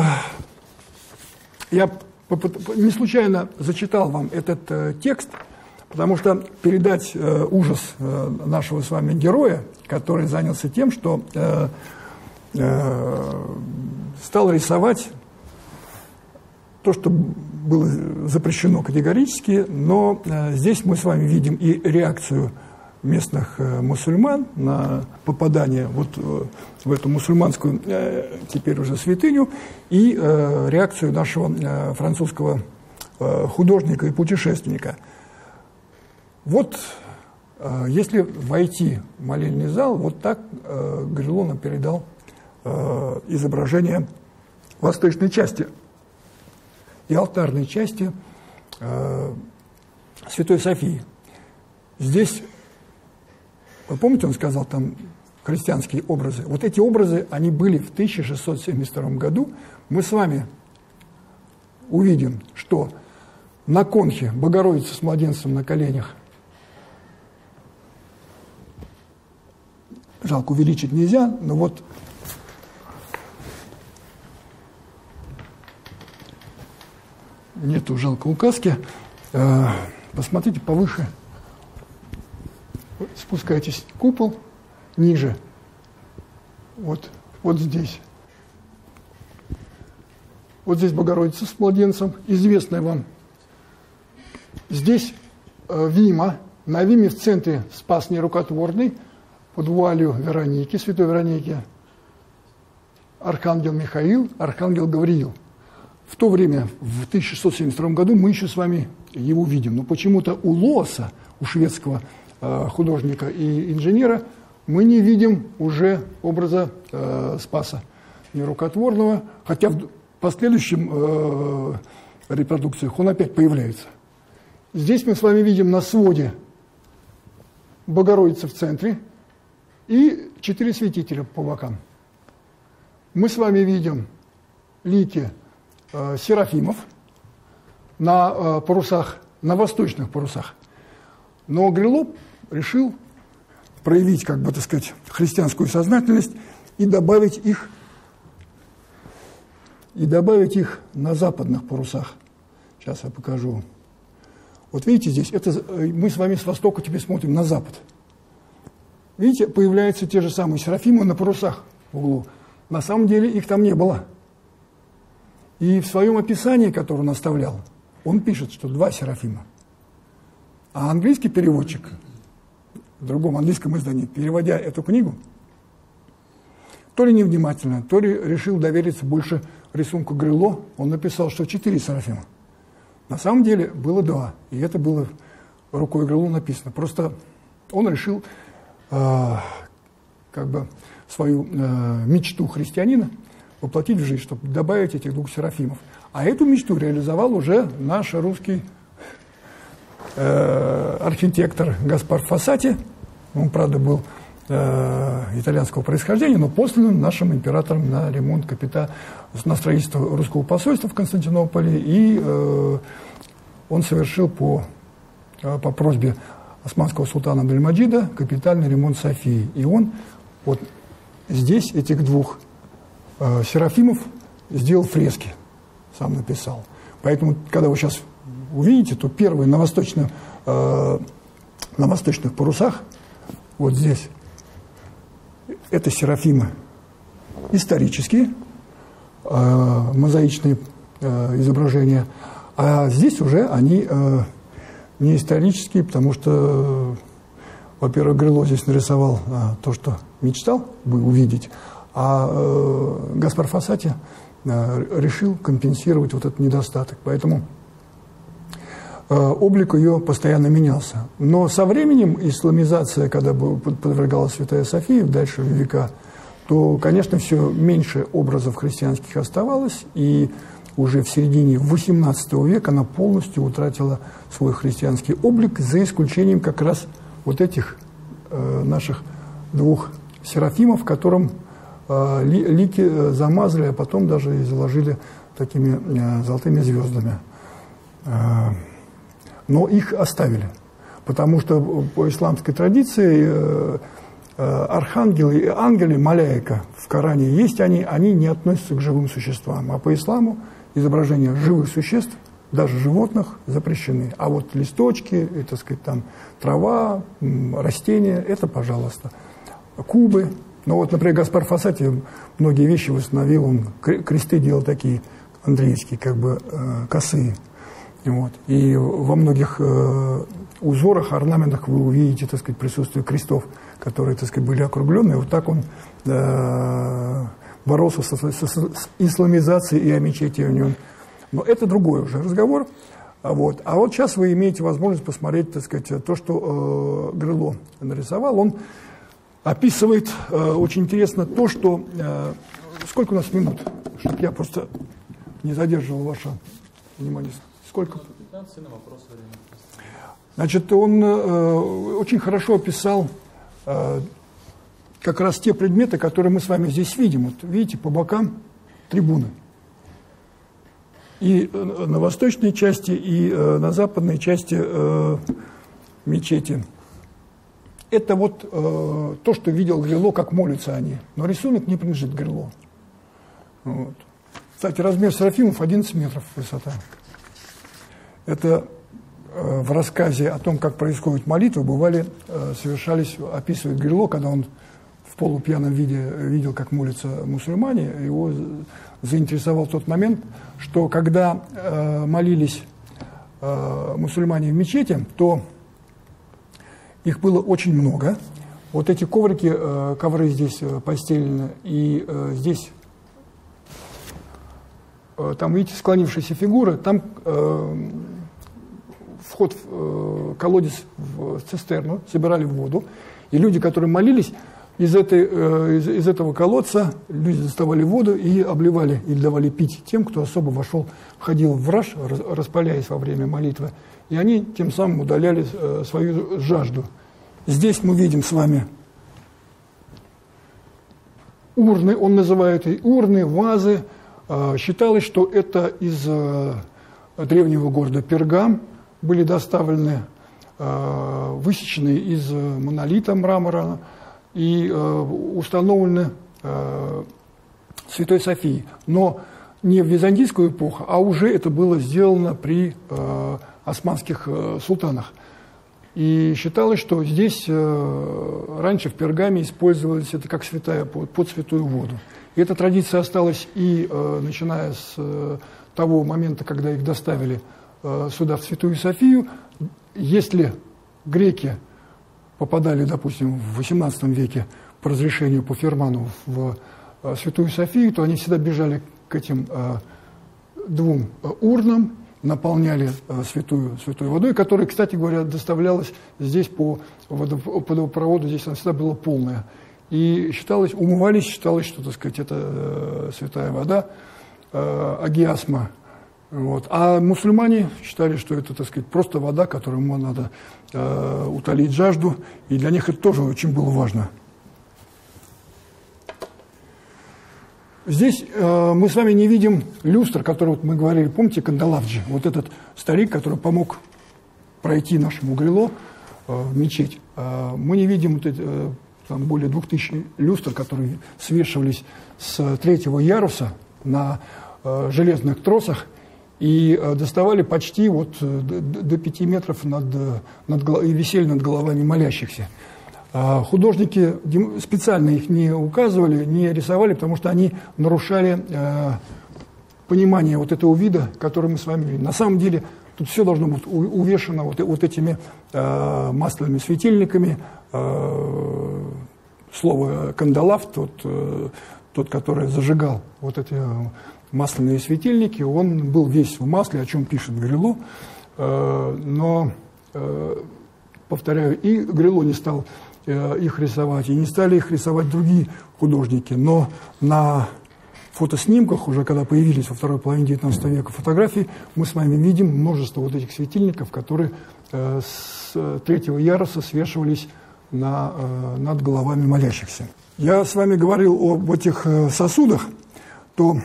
я не случайно зачитал вам этот э, текст, потому что передать э, ужас э, нашего с вами героя, который занялся тем, что э, э, стал рисовать то, что было запрещено категорически, но э, здесь мы с вами видим и реакцию местных э, мусульман на попадание вот э, в эту мусульманскую э, теперь уже святыню, и э, реакцию нашего э, французского э, художника и путешественника. Вот э, если войти в молельный зал, вот так э, Грело нам передал э, изображение восточной части и алтарной части э, Святой Софии. Здесь, вы помните, он сказал там христианские образы. Вот эти образы, они были в тысяча шестьсот семьдесят втором году. Мы с вами увидим, что на конхе Богородица с младенцем на коленях. Жалко, увеличить нельзя, но вот нету, жалко, указки. Посмотрите повыше. Спускайтесь в купол, ниже. Вот, вот здесь. Вот здесь Богородица с младенцем, известная вам. Здесь э, Вима. На Виме в центре Спас Нерукотворный, под вуалью Вероники, святой Вероники, архангел Михаил, архангел Гавриил. В то время, в тысяча шестьсот семьдесят втором году, мы еще с вами его видим. Но почему-то у Лооса, у шведского э, художника и инженера, мы не видим уже образа э, Спаса Нерукотворного, хотя в последующем э, репродукциях он опять появляется. Здесь мы с вами видим на своде Богородица в центре и четыре святителя по бокам. Мы с вами видим лики э, серафимов на э, парусах, на восточных парусах. Но Грело решил проявить, как бы, так сказать, христианскую сознательность и добавить их, и добавить их на западных парусах. Сейчас я покажу. Вот видите здесь, это мы с вами с востока теперь смотрим на запад. Видите, появляются те же самые серафимы на парусах в углу. На самом деле их там не было. И в своем описании, которое он оставлял, он пишет, что два серафима. А английский переводчик в другом английском издании, переводя эту книгу, то ли невнимательно, то ли решил довериться больше рисунку Грело, он написал, что четыре серафима. На самом деле было два, и это было рукой Грело написано. Просто он решил э, как бы свою э, мечту христианина воплотить в жизнь, чтобы добавить этих двух серафимов. А эту мечту реализовал уже наш русский э, архитектор Гаспар Фассати. Он, правда, был э, итальянского происхождения, но послан нашим императором на ремонт капита, на строительство русского посольства в Константинополе. И э, он совершил по, э, по просьбе османского султана Абдуль-Маджида капитальный ремонт Софии. И он Вот здесь этих двух э, серафимов сделал фрески, сам написал. Поэтому, когда вы сейчас увидите, то первые на, восточном, э, на восточных парусах, вот здесь, это серафимы исторические, э, мозаичные э, изображения, а здесь уже они э, не исторические, потому что, во-первых, Грело здесь нарисовал э, то, что мечтал бы увидеть, а э, Гаспар Фоссати э, решил компенсировать вот этот недостаток. Поэтому э, облик ее постоянно менялся. Но со временем исламизация, когда подвергалась Святая София, дальше в века, то, конечно, все меньше образов христианских оставалось, и уже в середине восемнадцатого века она полностью утратила свой христианский облик, за исключением как раз вот этих э, наших двух серафимов, которым э, ли, лики замазали, а потом даже и заложили такими э, золотыми звездами. Э, но их оставили, потому что по исламской традиции э, архангелы и ангелы, маляика в Коране есть, они, они не относятся к живым существам, а по исламу изображения живых существ, даже животных, запрещены. А вот листочки, и, так сказать, там, трава, растения, это пожалуйста. Кубы. Ну вот, например, Гаспар Фоссати многие вещи восстановил, он кресты делал такие, андреевские, как бы э, косые. Вот. И во многих э, узорах, орнаментах вы увидите, так сказать, присутствие крестов, которые, так сказать, были округленные. Вот так он э, боролся со, со, с исламизацией и о мечети у него. Но это другой уже разговор. А вот, а вот сейчас вы имеете возможность посмотреть, так сказать, то, что э, Грело нарисовал. Он описывает э, очень интересно то, что... Э, сколько у нас минут? Чтобы я просто не задерживал ваше внимание. Сколько? пятнадцать на вопрос времени. Значит, он э, очень хорошо описал э, как раз те предметы, которые мы с вами здесь видим. Вот видите, по бокам трибуны. И э, на восточной части, и э, на западной части э, мечети. Это вот э, то, что видел Грело, как молятся они. Но рисунок не принадлежит Грело. Вот. Кстати, размер серафимов одиннадцать метров высота. Это э, в рассказе о том, как происходит молитва, бывали, э, совершались, описывает Грело, когда он в полупьяном виде видел, как молятся мусульмане, его заинтересовал тот момент, что когда э, молились э, мусульмане в мечети, то их было очень много. Вот эти коврики, э, ковры здесь э, постелены, и э, здесь, э, там, видите, склонившиеся фигуры, там э, вход в э, колодец, в цистерну, собирали воду, и люди, которые молились, из, этой, э, из, из этого колодца люди доставали воду и обливали, или давали пить тем, кто особо вошел, входил в раж, распаляясь во время молитвы, и они тем самым удаляли э, свою жажду. Здесь мы видим с вами урны, он называет и урны, вазы. Э, считалось, что это из э, древнего города Пергам были доставлены, э, высеченные из монолита мрамора и э, установлены э, Святой Софии. Но не в византийскую эпоху, а уже это было сделано при э, османских э, султанах. И считалось, что здесь э, раньше в Пергаме использовались это как святая под, под святую воду. И эта традиция осталась и э, начиная с э, того момента, когда их доставили э, сюда, в Святую Софию. Если греки попадали, допустим, в восемнадцатом веке по разрешению по Ферману в э, Святую Софию, то они всегда бежали к этим э, двум э, урнам, наполняли э, святую, святой водой, которая, кстати говоря, доставлялась здесь по водопроводу, здесь она всегда была полная. И считалось, умывались, считалось, что, так сказать, это э, святая вода, э, агиасма. Вот. А мусульмане считали, что это, так сказать, просто вода, которому надо э, утолить жажду, и для них это тоже очень было важно. Здесь э, мы с вами не видим люстр, который вот мы говорили, помните, Кандалавджи, вот этот старик, который помог пройти нашему Грело э, в мечеть. Э, мы не видим вот эти, э, там более двух тысяч люстр, которые свешивались с третьего яруса на э, железных тросах и э, доставали почти вот, э, до, до пяти метров над, над, и висели над головами молящихся. А художники специально их не указывали, не рисовали, потому что они нарушали э, понимание вот этого вида, который мы с вами видим. На самом деле тут все должно быть увешано вот, вот этими э, масляными светильниками. Э, слово «кандалав», тот, э, тот, который зажигал вот эти масляные светильники, он был весь в масле, о чем пишет Грило. Э, но, э, повторяю, и Грило не стал э, их рисовать, и не стали их рисовать другие художники. Но на фотоснимках, уже когда появились во второй половине девятнадцатого века фотографии, мы с вами видим множество вот этих светильников, которые э, с третьего яруса свешивались на, э, над головами молящихся. Я с вами говорил об этих э, сосудах, то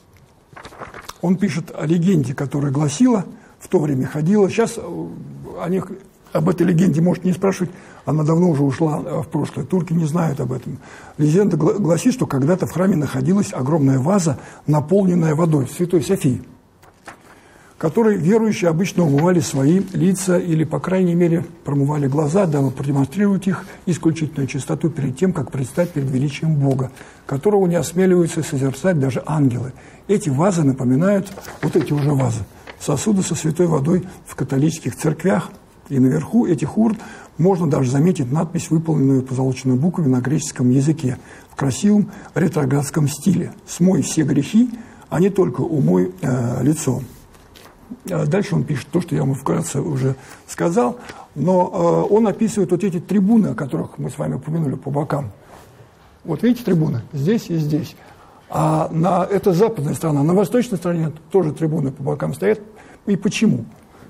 он пишет о легенде, которая гласила, в то время ходила. Сейчас о них, об этой легенде можете не спрашивать, она давно уже ушла в прошлое, турки не знают об этом. Легенда гласит, что когда-то в храме находилась огромная ваза, наполненная водой, Святой Софии, которой верующие обычно умывали свои лица или, по крайней мере, промывали глаза, дабы продемонстрировать их исключительную чистоту перед тем, как предстать перед величием Бога, которого не осмеливаются созерцать даже ангелы. Эти вазы напоминают, вот эти уже вазы, сосуды со святой водой в католических церквях, и наверху этих урн можно даже заметить надпись, выполненную позолоченными буквами на греческом языке, в красивом ретроградском стиле. «Смой все грехи, а не только умой э, лицо». Дальше он пишет то, что я ему вкратце уже сказал, но э, он описывает вот эти трибуны, о которых мы с вами упомянули по бокам. Вот видите трибуны? Здесь и здесь. А на, это западная сторона. На восточной стороне тоже трибуны по бокам стоят. И почему?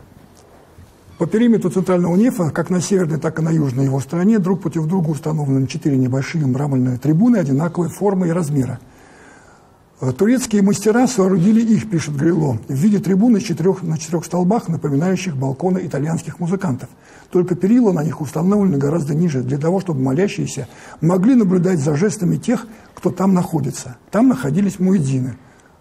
По периметру центрального нефа, как на северной, так и на южной его стороне, друг против друга установлены четыре небольшие мраморные трибуны одинаковой формы и размера. Турецкие мастера соорудили их, пишет Грило, в виде трибун из четырех, на четырех столбах, напоминающих балконы итальянских музыкантов. Только перила на них установлены гораздо ниже, для того, чтобы молящиеся могли наблюдать за жестами тех, кто там находится. Там находились муэдзины.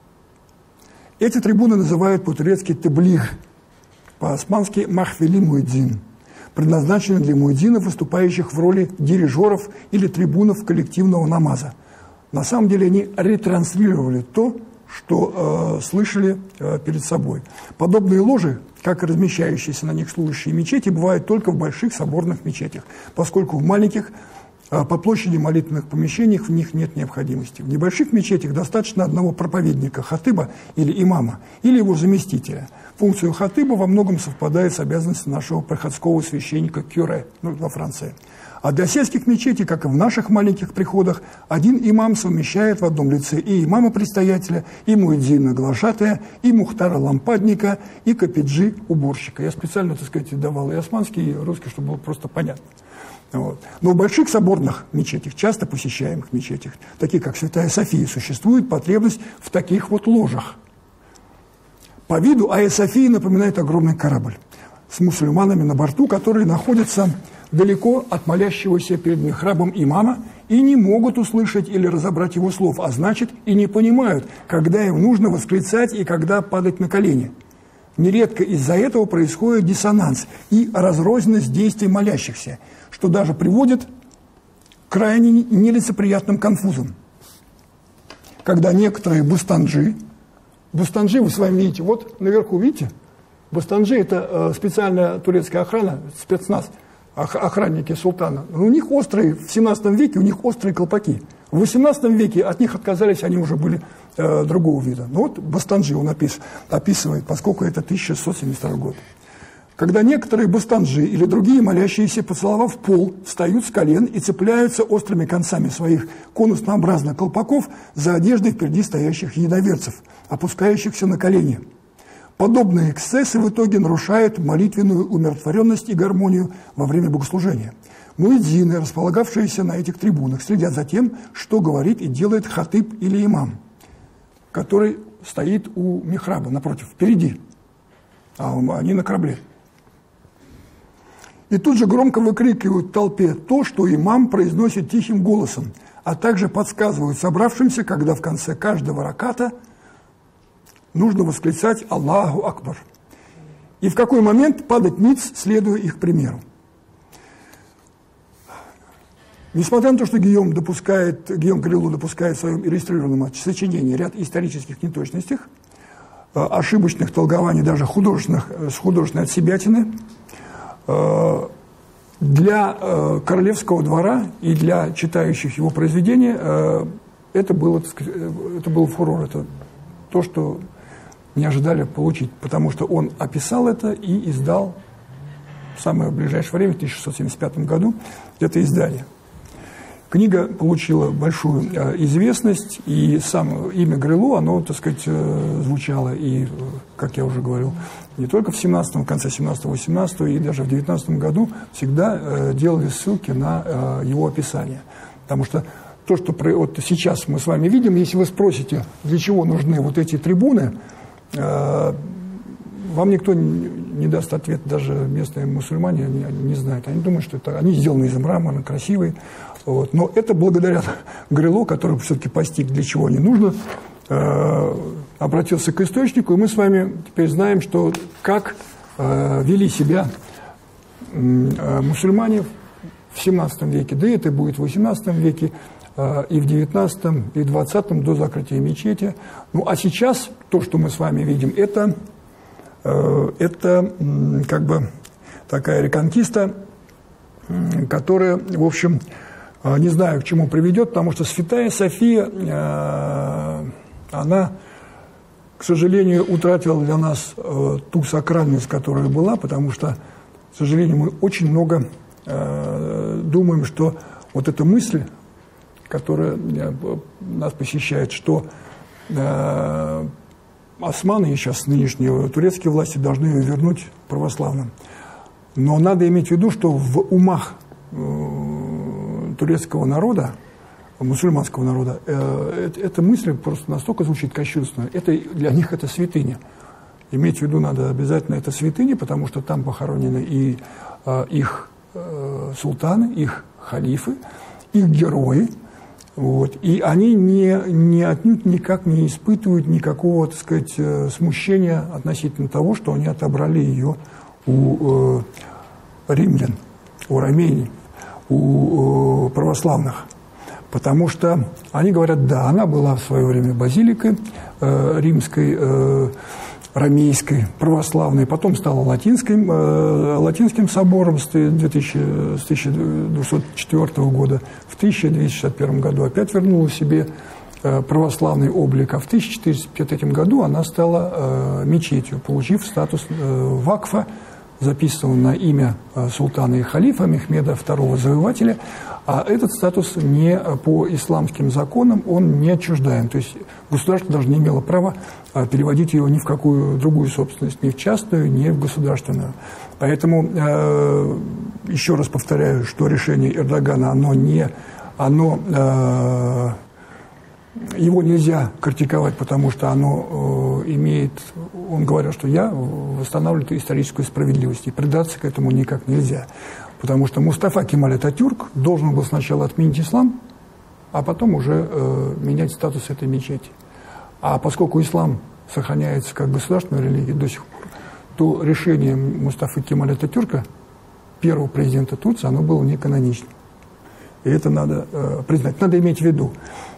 Эти трибуны называют по-турецки «теблиг», по-османски «махвели муэдзин», предназначены для муэдзинов, выступающих в роли дирижеров или трибунов коллективного намаза. На самом деле они ретранслировали то, что э, слышали э, перед собой. Подобные ложи, как и размещающиеся на них служащие мечети, бывают только в больших соборных мечетях, поскольку в маленьких э, по площади молитвенных помещениях в них нет необходимости. В небольших мечетях достаточно одного проповедника, хатыба или имама, или его заместителя. Функция хатыба во многом совпадает с обязанностью нашего приходского священника кюре, ну, во Франции. А для сельских мечетей, как и в наших маленьких приходах, один имам совмещает в одном лице и имама-предстоятеля, и муэдзина глашатая, и мухтара-лампадника, и капиджи-уборщика. Я специально, так сказать, давал и османский, и русский, чтобы было просто понятно. Вот. Но в больших соборных мечетях, часто посещаемых мечетях, таких как Святая София, существует потребность в таких вот ложах. По виду Айя София напоминает огромный корабль с мусульманами на борту, которые находятся далеко от молящегося перед михрабом имама и не могут услышать или разобрать его слов, а значит и не понимают, когда им нужно восклицать и когда падать на колени. Нередко из-за этого происходит диссонанс и разрозненность действий молящихся, что даже приводит к крайне нелицеприятным конфузам. Когда некоторые бустанджи, бустанджи вы с вами видите, вот наверху видите, бустанджи это специальная турецкая охрана, спецназ, охранники султана. У них острые, в семнадцатом веке у них острые колпаки. В восемнадцатом веке от них отказались, они уже были э, другого вида. Ну вот Бостанджи он опис, описывает, поскольку это тысяча шестьсот семьдесят второй год. Когда некоторые Бостанджи или другие молящиеся, поцеловав пол, встают с колен и цепляются острыми концами своих конуснообразных колпаков за одеждой впереди стоящих единоверцев, опускающихся на колени. Подобные эксцессы в итоге нарушают молитвенную умиротворенность и гармонию во время богослужения. Муэдзины, располагавшиеся на этих трибунах, следят за тем, что говорит и делает хатыб или имам, который стоит у михраба напротив, впереди, а они на корабле. И тут же громко выкрикивают в толпе то, что имам произносит тихим голосом, а также подсказывают собравшимся, когда в конце каждого раката нужно восклицать «Аллаху Акбар». И в какой момент падать ниц, следуя их примеру. Несмотря на то, что Гийом, допускает, Гийом Грелу допускает в своем иллюстрированном сочинении ряд исторических неточностей, ошибочных толкований, даже художественных, с художественной отсебятины, для королевского двора и для читающих его произведения это было, это был фурор, это то, что не ожидали получить, потому что он описал это и издал в самое ближайшее время, в тысяча шестьсот семьдесят пятом году, это издание. Книга получила большую э, известность, и само имя Грелу, оно, так сказать, э, звучало и, как я уже говорил, не только в семнадцатом, в конце семнадцатого, восемнадцатого, и даже в девятнадцатом году всегда э, делали ссылки на э, его описание. Потому что то, что про, вот сейчас мы с вами видим, если вы спросите, для чего нужны вот эти трибуны, э, вам никто не, не даст ответ, даже местные мусульмане не, не знают. Они думают, что это, они сделаны из мрамора, красивые. Вот. Но это благодаря Грелу, который все-таки постиг, для чего не нужно, э, обратился к источнику, и мы с вами теперь знаем, что как э, вели себя э, мусульмане в семнадцатом веке, да и это будет в восемнадцатом веке, э, и в девятнадцатом, и в двадцатом, до закрытия мечети. Ну а сейчас то, что мы с вами видим, это, э, это э, как бы такая реконкиста, э, которая, в общем, не знаю, к чему приведет, потому что Святая София, э, она, к сожалению, утратила для нас э, ту сакральность, которая была, потому что, к сожалению, мы очень много э, думаем, что вот эта мысль, которая э, нас посещает, что э, османы, и сейчас нынешние турецкие власти, должны ее вернуть православным. Но надо иметь в виду, что в умах турецкого народа, мусульманского народа, э, эта мысль просто настолько звучит кощунственно. Это, для них это святыня. Иметь в виду надо обязательно это святыня, потому что там похоронены и э, их э, султаны, их халифы, их герои. Вот, и они не, не отнюдь никак не испытывают никакого, так сказать, смущения относительно того, что они отобрали ее у э, римлян, у ромейни, у православных, потому что они говорят, да, она была в свое время базиликой э, римской, э, ромейской, православной, потом стала латинским, э, латинским собором с, тысяча двести четвёртого года, в тысяча двести шестьдесят первом году опять вернула себе э, православный облик, а в тысяча четыреста пятьдесят третьем году она стала э, мечетью, получив статус э, вакфа, записывал на имя султана и халифа Мехмеда второго Завоевателя, а этот статус не по исламским законам, он не отчуждаем. То есть государство даже не имело права переводить его ни в какую другую собственность, ни в частную, ни в государственную. Поэтому, еще раз повторяю, что решение Эрдогана, оно не, оно... Его нельзя критиковать, потому что оно э, имеет, он говорил, что я восстанавливаю историческую справедливость, и предаться к этому никак нельзя. Потому что Мустафа Кемаль Ататюрк должен был сначала отменить ислам, а потом уже э, менять статус этой мечети. А поскольку ислам сохраняется как государственная религия до сих пор, то решение Мустафы Кемаля Ататюрка, первого президента Турции, оно было не каноничным. И это надо э, признать. Надо иметь в виду.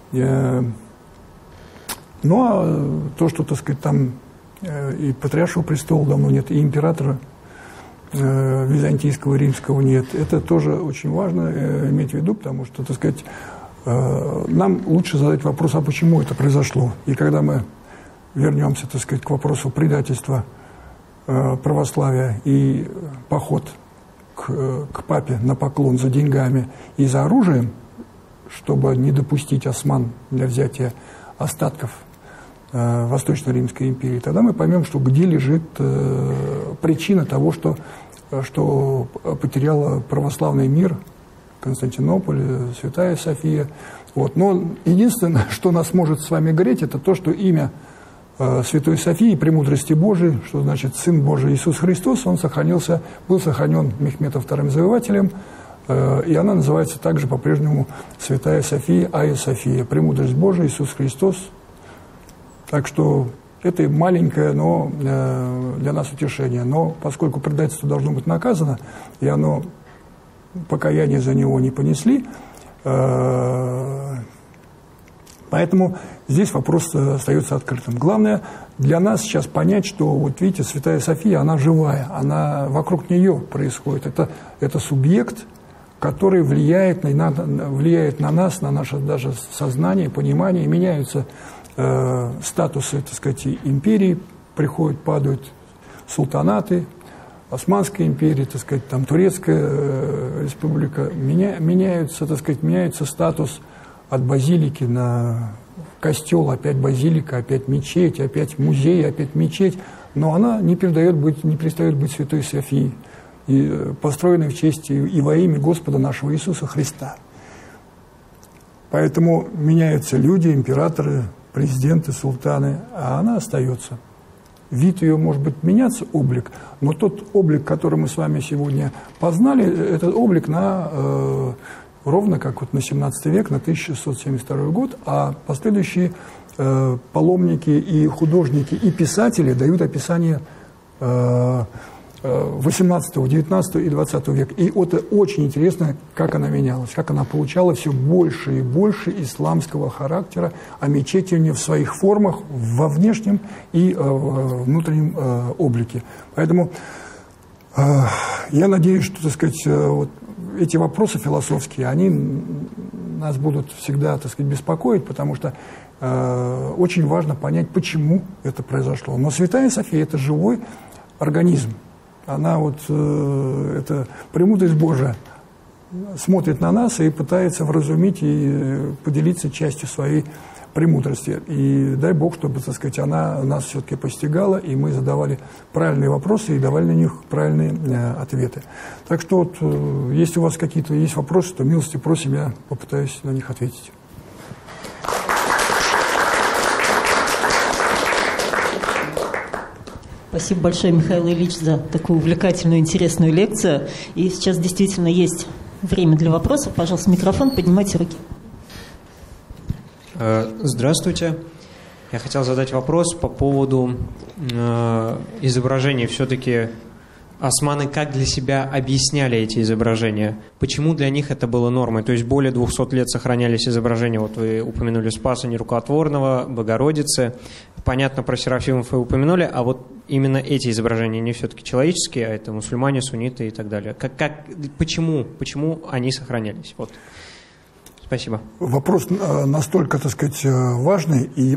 Ну, а то, что, так сказать, там и патриаршего престола давно нет, и императора э, византийского, римского нет, это тоже очень важно э, иметь в виду, потому что, так сказать, э, нам лучше задать вопрос, а почему это произошло. И когда мы вернемся, так сказать, к вопросу предательства э, православия и поход к, к папе на поклон за деньгами и за оружием, чтобы не допустить осман для взятия остатков э, Восточно-Римской империи, тогда мы поймем, что где лежит э, причина того, что, что потерял православный мир, Константинополь, Святая София. Вот. Но единственное, что нас может с вами греть, это то, что имя Святой Софии, премудрости Божией, что значит Сын Божий Иисус Христос, он сохранился, был сохранен Мехметом вторым Завоевателем, и она называется также по-прежнему Святая София, Айя София, премудрость Божия, Иисус Христос. Так что это маленькое, но для нас утешение. Но поскольку предательство должно быть наказано, и оно, покаяние за него не понесли, поэтому здесь вопрос остается открытым. Главное для нас сейчас понять, что, вот видите, Святая София, она живая, она, вокруг нее происходит. Это, это субъект, который влияет на, влияет на нас, на наше даже сознание, понимание. Меняются э, статусы, так сказать, империи, приходят, падают султанаты, Османская империя, так сказать, там Турецкая э, республика. Меня, меняются, так сказать, меняется статус от базилики на костел, опять базилика, опять мечеть, опять музей, опять мечеть. Но она не передает быть, не перестает быть Святой Софией, и построенной в честь и во имя Господа нашего Иисуса Христа. Поэтому меняются люди, императоры, президенты, султаны, а она остается. Вид ее может быть меняться, облик, но тот облик, который мы с вами сегодня познали, этот облик на, э, ровно как вот на семнадцатый век, на тысяча шестьсот семьдесят второй год, а последующие э, паломники и художники и писатели дают описание э, восемнадцатого, девятнадцатого и двадцатого века. И это очень интересно, как она менялась, как она получала все больше и больше исламского характера, а мечети у нее в своих формах, во внешнем и э, внутреннем э, облике. Поэтому э, я надеюсь, что, так сказать, э, вот эти вопросы философские, они нас будут всегда, так сказать, беспокоить, потому что э, очень важно понять, почему это произошло. Но Святая София – это живой организм. Она вот, э, это премудрость Божия, смотрит на нас и пытается вразумить и поделиться частью своей премудрости. И дай Бог, чтобы, так сказать, она нас все-таки постигала, и мы задавали правильные вопросы и давали на них правильные э, ответы. Так что вот, э, если у вас какие-то есть вопросы, то милости просим, я попытаюсь на них ответить. Спасибо большое, Михаил Ильич, за такую увлекательную, интересную лекцию. И сейчас действительно есть время для вопросов. Пожалуйста, микрофон, поднимайте руки. Здравствуйте. Я хотел задать вопрос по поводу э, изображений. Все-таки османы как для себя объясняли эти изображения? Почему для них это было нормой? То есть более двухсот лет сохранялись изображения, вот вы упомянули Спаса Нерукотворного, Богородицы, понятно, про серафимов вы упомянули, а вот именно эти изображения не все-таки человеческие, а это мусульмане, сунниты и так далее. Как, как, почему, почему они сохранялись? Вот. Спасибо. Вопрос настолько, так сказать, важный и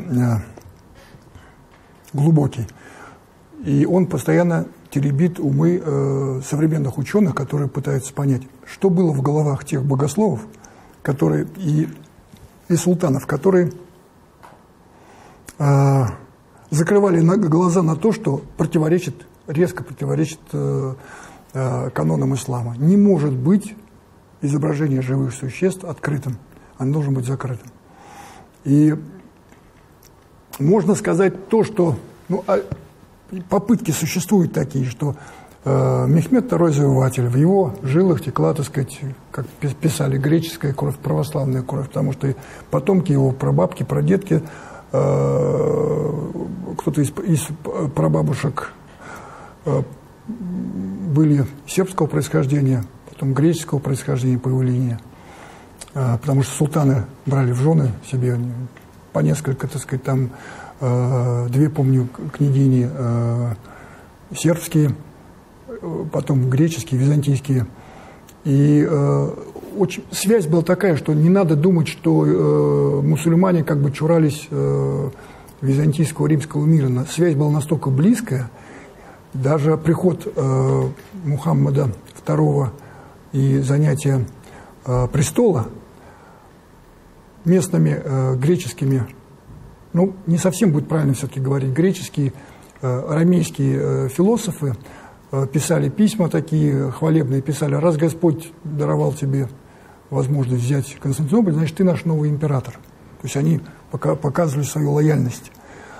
глубокий, и он постоянно теребит умы э, современных ученых, которые пытаются понять, что было в головах тех богословов, которые и, и султанов, которые э, закрывали на, глаза на то, что противоречит, резко противоречит э, э, канонам ислама. Не может быть изображение живых существ открытым, оно должно быть закрытым. И можно сказать то, что... Ну, а, попытки существуют такие, что э, Мехмед второй Завоеватель, в его жилах текла, так сказать, как писали, греческая кровь, православная кровь, потому что потомки его, прабабки, прадедки, э, кто-то из, из прабабушек э, были сербского происхождения, потом греческого происхождения, появления, э, потому что султаны брали в жены себе по несколько, так сказать, там, две, помню, княгини э, сербские, потом греческие, византийские. И э, очень, связь была такая, что не надо думать, что э, мусульмане как бы чурались э, византийского, римского мира. Связь была настолько близкая, даже приход э, Мухаммада второго и занятие э, престола местными э, греческими, ну, не совсем будет правильно все-таки говорить, греческие, э, арамейские э, философы э, писали письма такие хвалебные, писали: раз Господь даровал тебе возможность взять Константинополь, значит, ты наш новый император. То есть они пока показывали свою лояльность.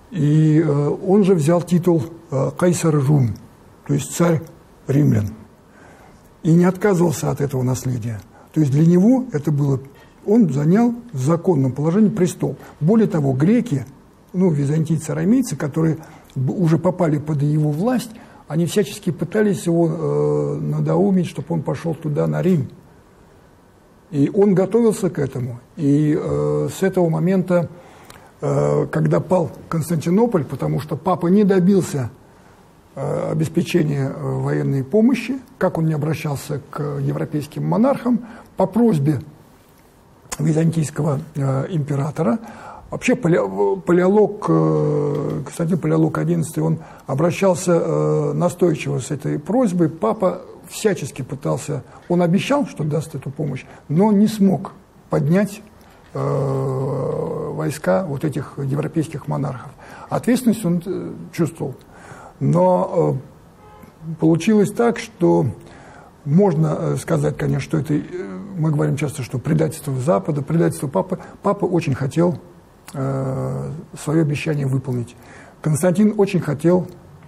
И он же взял титул «Кайсар Рум», то есть «царь римлян». И не отказывался от этого наследия. То есть для него это было... Он занял в законном положении престол. Более того, греки, ну, византийцы, арамейцы, которые уже попали под его власть, они всячески пытались его э, надоумить, чтобы он пошел туда, на Рим. И он готовился к этому. И э, с этого момента, э, когда пал Константинополь, потому что папа не добился э, обеспечения э, военной помощи, как он не обращался к европейским монархам, по просьбе византийского э, императора, вообще палеолог, э, Константин Палеолог одиннадцатый, он обращался э, настойчиво с этой просьбой. Папа всячески пытался, он обещал, что даст эту помощь, но не смог поднять э, войска вот этих европейских монархов. Ответственность он э, чувствовал. Но э, получилось так, что можно сказать, конечно, что это, мы говорим часто, что предательство Запада, предательство Папы. Папа очень хотел э, свое обещание выполнить. Константин очень хотел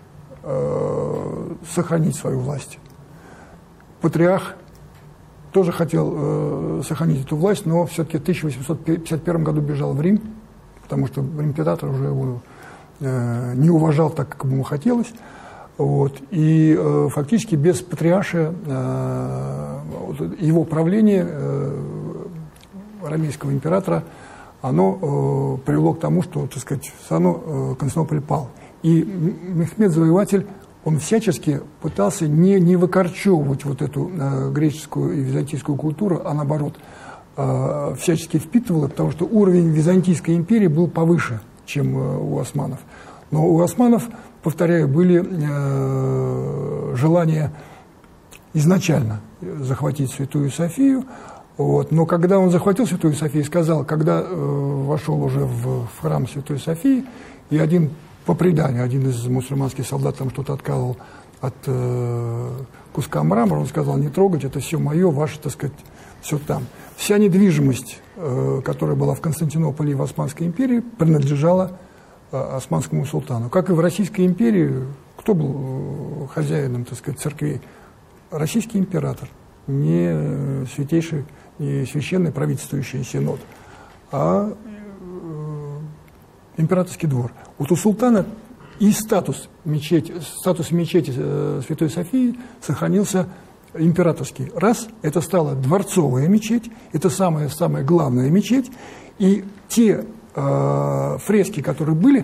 э, сохранить свою власть. Патриарх тоже хотел э, сохранить эту власть, но все-таки в тысяча восемьсот пятьдесят первом году бежал в Рим, потому что император уже его э, не уважал так, как ему хотелось. Вот. И э, фактически без патриарша э, его правление э, ромейского императора, оно э, привело к тому, что, так сказать, равно э, Константинополь пал. И Мехмед Завоеватель, он всячески пытался не, не выкорчевывать вот эту э, греческую и византийскую культуру, а наоборот, э, всячески впитывал, потому что уровень Византийской империи был повыше, чем э, у османов. Но у османов, повторяю, были э, желания изначально захватить Святую Софию. Вот. Но когда он захватил Святую Софию, сказал, когда э, вошел уже в, в храм Святой Софии, и один, по преданию, один из мусульманских солдат там что-то откалывал от э, куска мрамора, он сказал, не трогать, это все мое, ваше, так сказать, все там. Вся недвижимость, э, которая была в Константинополе и в Османской империи, принадлежала османскому султану. Как и в Российской империи, кто был хозяином, так сказать, церквей? Российский император, не святейший, не священный правительствующий синод, а императорский двор. Вот у султана и статус мечети, статус мечети Святой Софии сохранился императорский. Раз, это стала дворцовая мечеть, это самая-самая главная мечеть, и те фрески, которые были,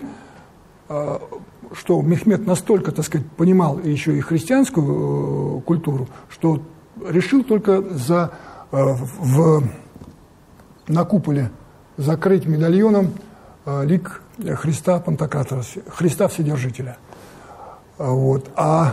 что Мехмед настолько, так сказать, понимал еще и христианскую культуру, что решил только за, в, на куполе закрыть медальоном лик Христа Пантократора, Христа Вседержителя. Вот. А,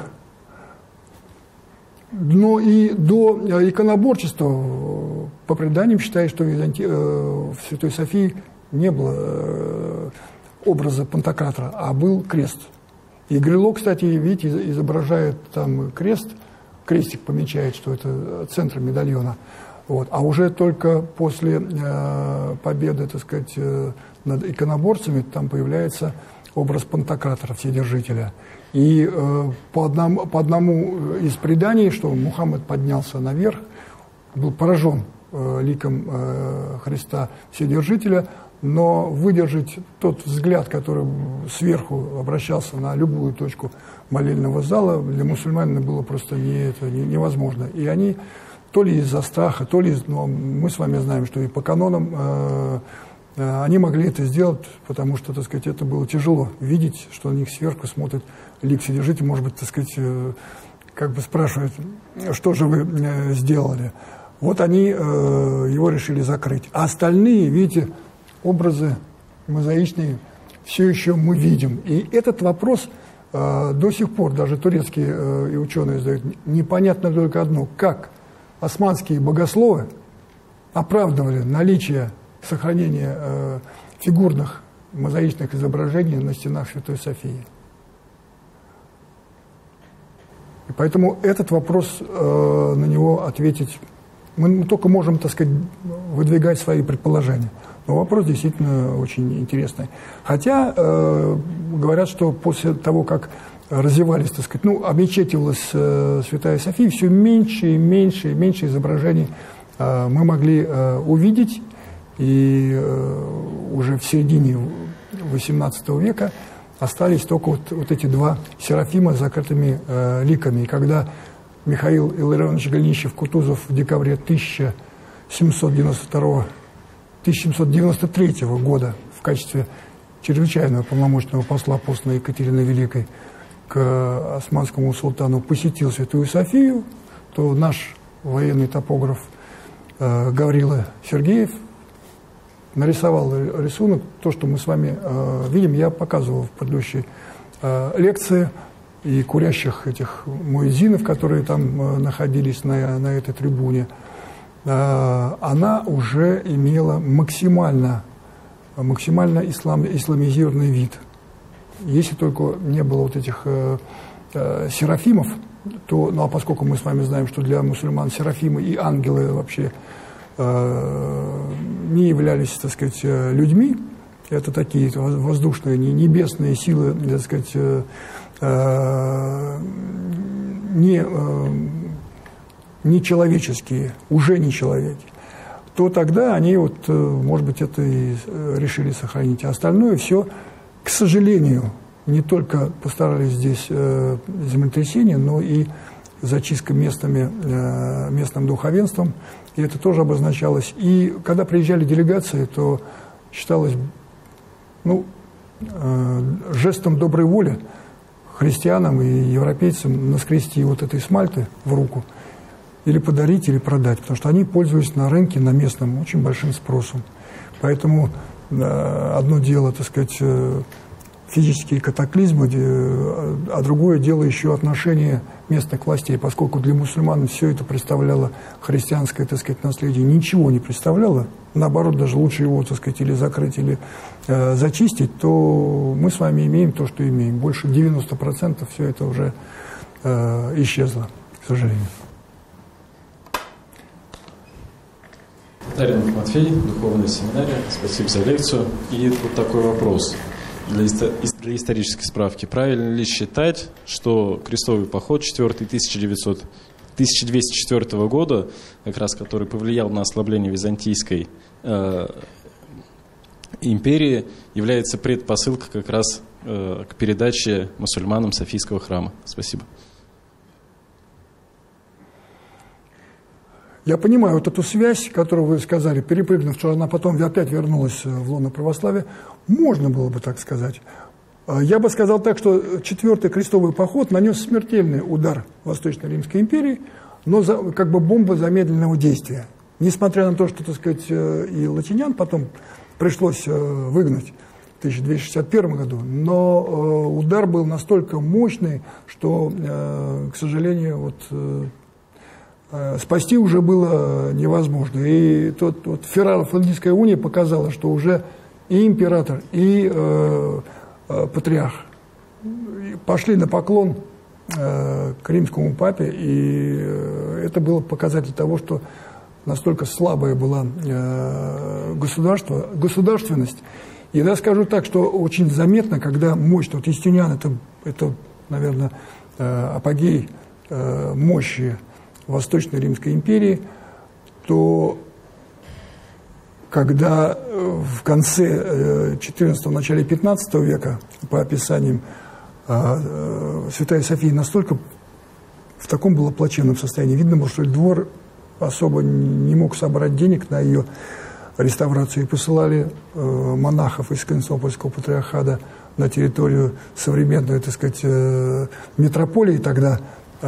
но и до иконоборчества, по преданиям, считают, что в, Византи... в Святой Софии не было э, образа Пантократора, а был крест. И Грило, кстати, видите, изображает там крест, крестик помечает, что это центр медальона. Вот. А уже только после э, победы, так сказать, э, над иконоборцами там появляется образ Пантократора, Вседержителя. И э, по, одному, по одному из преданий, что Мухаммед поднялся наверх, был поражен э, ликом э, Христа Вседержителя, но выдержать тот взгляд, который сверху обращался на любую точку молельного зала, для мусульман было просто не, это, не, невозможно. И они то ли из-за страха, то ли из... Но мы с вами знаем, что и по канонам э, э, они могли это сделать, потому что, так сказать, это было тяжело видеть, что на них сверху смотрит лик Вседержителя, может быть, так сказать, э, как бы спрашивает, что же вы э, сделали. Вот они э, его решили закрыть. А остальные, видите, образы мозаичные все еще мы видим. И этот вопрос э, до сих пор даже турецкие э, и ученые задают. Непонятно только одно, как османские богословы оправдывали наличие сохранения э, фигурных мозаичных изображений на стенах Святой Софии. И поэтому этот вопрос, э, на него ответить мы только можем, так сказать, выдвигать свои предположения. Но вопрос действительно очень интересный. Хотя э, говорят, что после того, как развивались, так сказать, ну, обмечетивалась э, Святая София, все меньше и меньше и меньше изображений э, мы могли э, увидеть. И э, уже в середине восемнадцатого века остались только вот, вот эти два серафима с закрытыми э, ликами. И когда Михаил Илларионович Голенищев-Кутузов в декабре тысяча семьсот девяносто второго тысяча семьсот девяносто третьего года в качестве чрезвычайного полномочного посла после Екатерины Великой к османскому султану посетил Святую Софию, то наш военный топограф э, Гаврила Сергеев нарисовал рисунок. То, что мы с вами э, видим, я показывал в предыдущей э, лекции, и курящих этих муэзинов, которые там э, находились на, на этой трибуне. Она уже имела максимально, максимально ислам, исламизированный вид. Если только не было вот этих э, э, серафимов, то, ну а поскольку мы с вами знаем, что для мусульман серафимы и ангелы вообще э, не являлись, так сказать, людьми, это такие воздушные, небесные силы, так сказать, э, э, не... Э, нечеловеческие, уже не человеки, то тогда они, вот, может быть, это и решили сохранить. А остальное все, к сожалению, не только постарались здесь э, землетрясения, но и зачистка местными, э, местным духовенством, и это тоже обозначалось. И когда приезжали делегации, то считалось, ну, э, жестом доброй воли христианам и европейцам наскрести вот этой смальты в руку, или подарить, или продать, потому что они пользуются на рынке, на местном, очень большим спросом. Поэтому э, одно дело, так сказать, э, физические катаклизмы, э, а другое дело еще отношение местных властей, поскольку для мусульман все это представляло христианское, так сказать, наследие, ничего не представляло, наоборот, даже лучше его, так сказать, или закрыть, или э, зачистить, то мы с вами имеем то, что имеем. Больше девяноста процентов все это уже э, исчезло, к сожалению. Таринов Матфей, Духовная семинария. Спасибо за лекцию. И вот такой вопрос для, для исторической справки. Правильно ли считать, что крестовый поход четвёртый тысяча двести четвёртого года, как раз который повлиял на ослабление византийской э, империи, является предпосылкой как раз э, к передаче мусульманам Софийского храма? Спасибо. Я понимаю вот эту связь, которую вы сказали, перепрыгнув, что она потом опять вернулась в лоно православия. Можно было бы так сказать. Я бы сказал так, что четвертый крестовый поход нанес смертельный удар Восточной Римской империи, но за, как бы бомба замедленного действия. Несмотря на то, что, так сказать, и латинян потом пришлось выгнать в тысяча двести шестьдесят первом году, но удар был настолько мощный, что, к сожалению, вот... спасти уже было невозможно. И тот, вот Ферраро-Флорентийская уния показала, что уже и император, и э, э, патриарх пошли на поклон э, к римскому папе, и э, это было показатель того, что настолько слабая была э, государство, государственность. И я скажу так, что очень заметно, когда мощь, вот Юстиниан, это, это наверное, э, апогей э, мощи Восточной Римской империи, то когда в конце четырнадцатого, начале пятнадцатого века, по описаниям, Святая София настолько в таком было плачевном состоянии, видно было, что двор особо не мог собрать денег на ее реставрацию, и посылали монахов из Константинопольского патриархата на территорию современной, так сказать, метрополии тогда.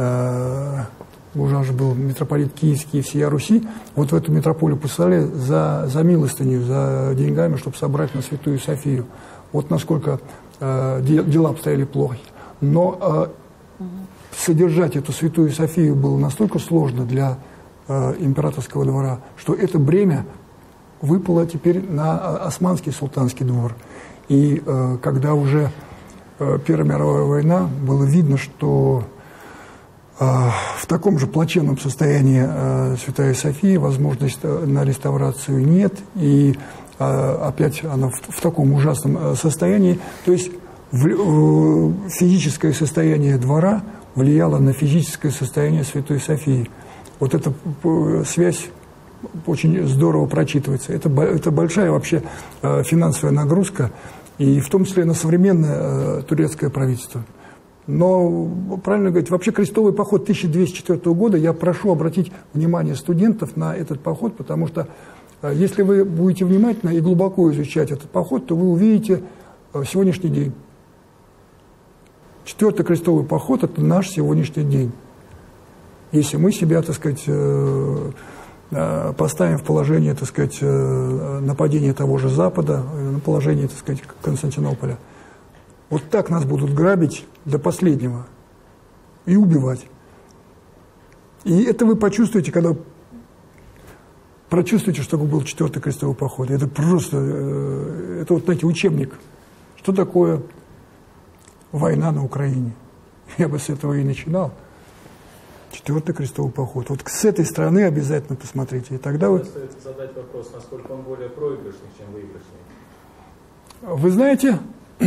Уже был митрополит Киевский и всея Руси, вот в эту метрополию посылали за, за милостыню, за деньгами, чтобы собрать на Святую Софию. Вот насколько э, дела обстояли плохо. Но э, содержать эту Святую Софию было настолько сложно для э, императорского двора, что это бремя выпало теперь на османский султанский двор. И э, когда уже э, Первая мировая война, было видно, что В таком же плачевном состоянии Святая София, возможность на реставрацию нет, и опять она в таком ужасном состоянии. То есть физическое состояние двора влияло на физическое состояние Святой Софии. Вот эта связь очень здорово прочитывается. Это, это большая вообще финансовая нагрузка, и в том числе на современное турецкое правительство. Но, правильно говорить, вообще крестовый поход тысяча двести четвёртого года, я прошу обратить внимание студентов на этот поход, потому что если вы будете внимательно и глубоко изучать этот поход, то вы увидите сегодняшний день. Четвертый крестовый поход – это наш сегодняшний день. Если мы себя, так сказать, поставим в положение, так сказать, нападения того же Запада, на положение, так сказать, Константинополя, вот так нас будут грабить до последнего и убивать. И это вы почувствуете, когда прочувствуете, что был четвертый крестовый поход. Это просто, это вот, знаете, учебник. Что такое война на Украине? Я бы с этого и начинал. Четвертый крестовый поход. Вот с этой стороны обязательно посмотрите. И тогда вы... Стоит задать вопрос, насколько он более проигрышный, чем выигрышный. Вы знаете...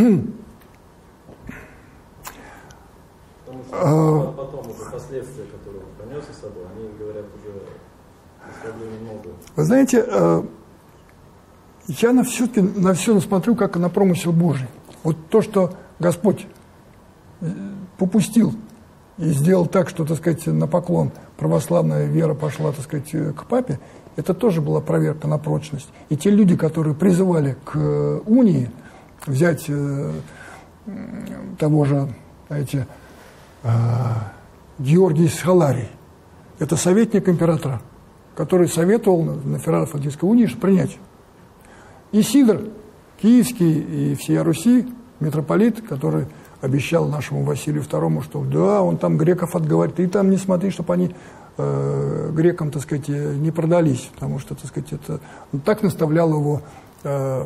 Потому что потом уже последствия, которые он понес за собой, они, говорят, уже ослаблены много. Вы знаете, я на все-таки на все смотрю как на промысел Божий. Вот то, что Господь попустил и сделал так, что, так сказать, на поклон православная вера пошла, так сказать, к папе, это тоже была проверка на прочность. И те люди, которые призывали к унии, взять того же, знаете, Георгий Схаларий, это советник императора, который советовал на Феофанийской унии принять. И Сидор Киевский и всея Руси, митрополит, который обещал нашему Василию второму, что да, он там греков отговорит, ты там не смотри, чтобы они э, грекам, так сказать, не продались, потому что, так сказать, это... Он так наставлял его э,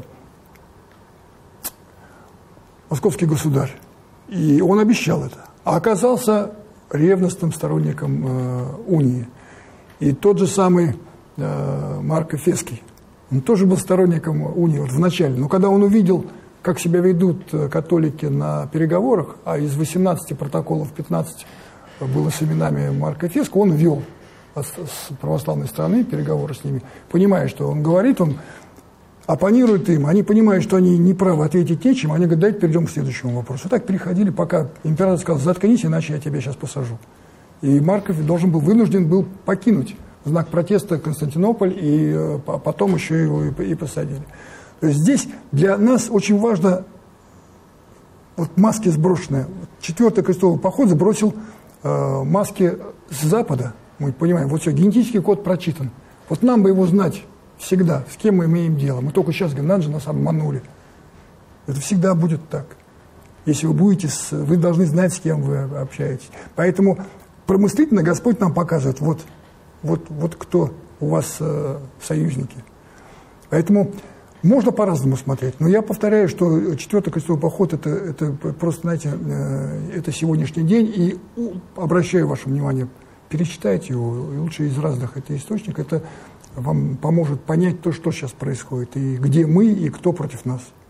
московский государь. И он обещал это. А оказался ревностным сторонником э, унии. И тот же самый э, Марк Эфесский, он тоже был сторонником унии вот в начале. Но когда он увидел, как себя ведут католики на переговорах, а из восемнадцати протоколов пятнадцать было с именами Марка Эфесского, он вел с православной стороны переговоры с ними, понимая, что он говорит, он оппонирует им, они понимают, что они не правы, ответить нечем, они говорят, давайте перейдем к следующему вопросу. И так переходили, пока император сказал, заткнись, иначе я тебя сейчас посажу. И Марков должен был, вынужден был покинуть в знак протеста Константинополь, и потом еще его и посадили. То есть здесь для нас очень важно, вот маски сброшенные. Четвертый крестовый поход сбросил э, маски с Запада. Мы понимаем, вот все, генетический код прочитан. Вот нам бы его знать всегда, с кем мы имеем дело. Мы только сейчас говорим, нас же нас обманули. Это всегда будет так. Если вы будете, с, вы должны знать, с кем вы общаетесь. Поэтому промыслительно Господь нам показывает, вот, вот, вот кто у вас э, союзники. Поэтому можно по-разному смотреть. Но я повторяю, что четвертый крестовый поход это, это просто, знаете, э, это сегодняшний день. И обращаю ваше внимание, перечитайте его, и лучше из разных это источников. Это вам поможет понять то, что сейчас происходит, и где мы, и кто против нас.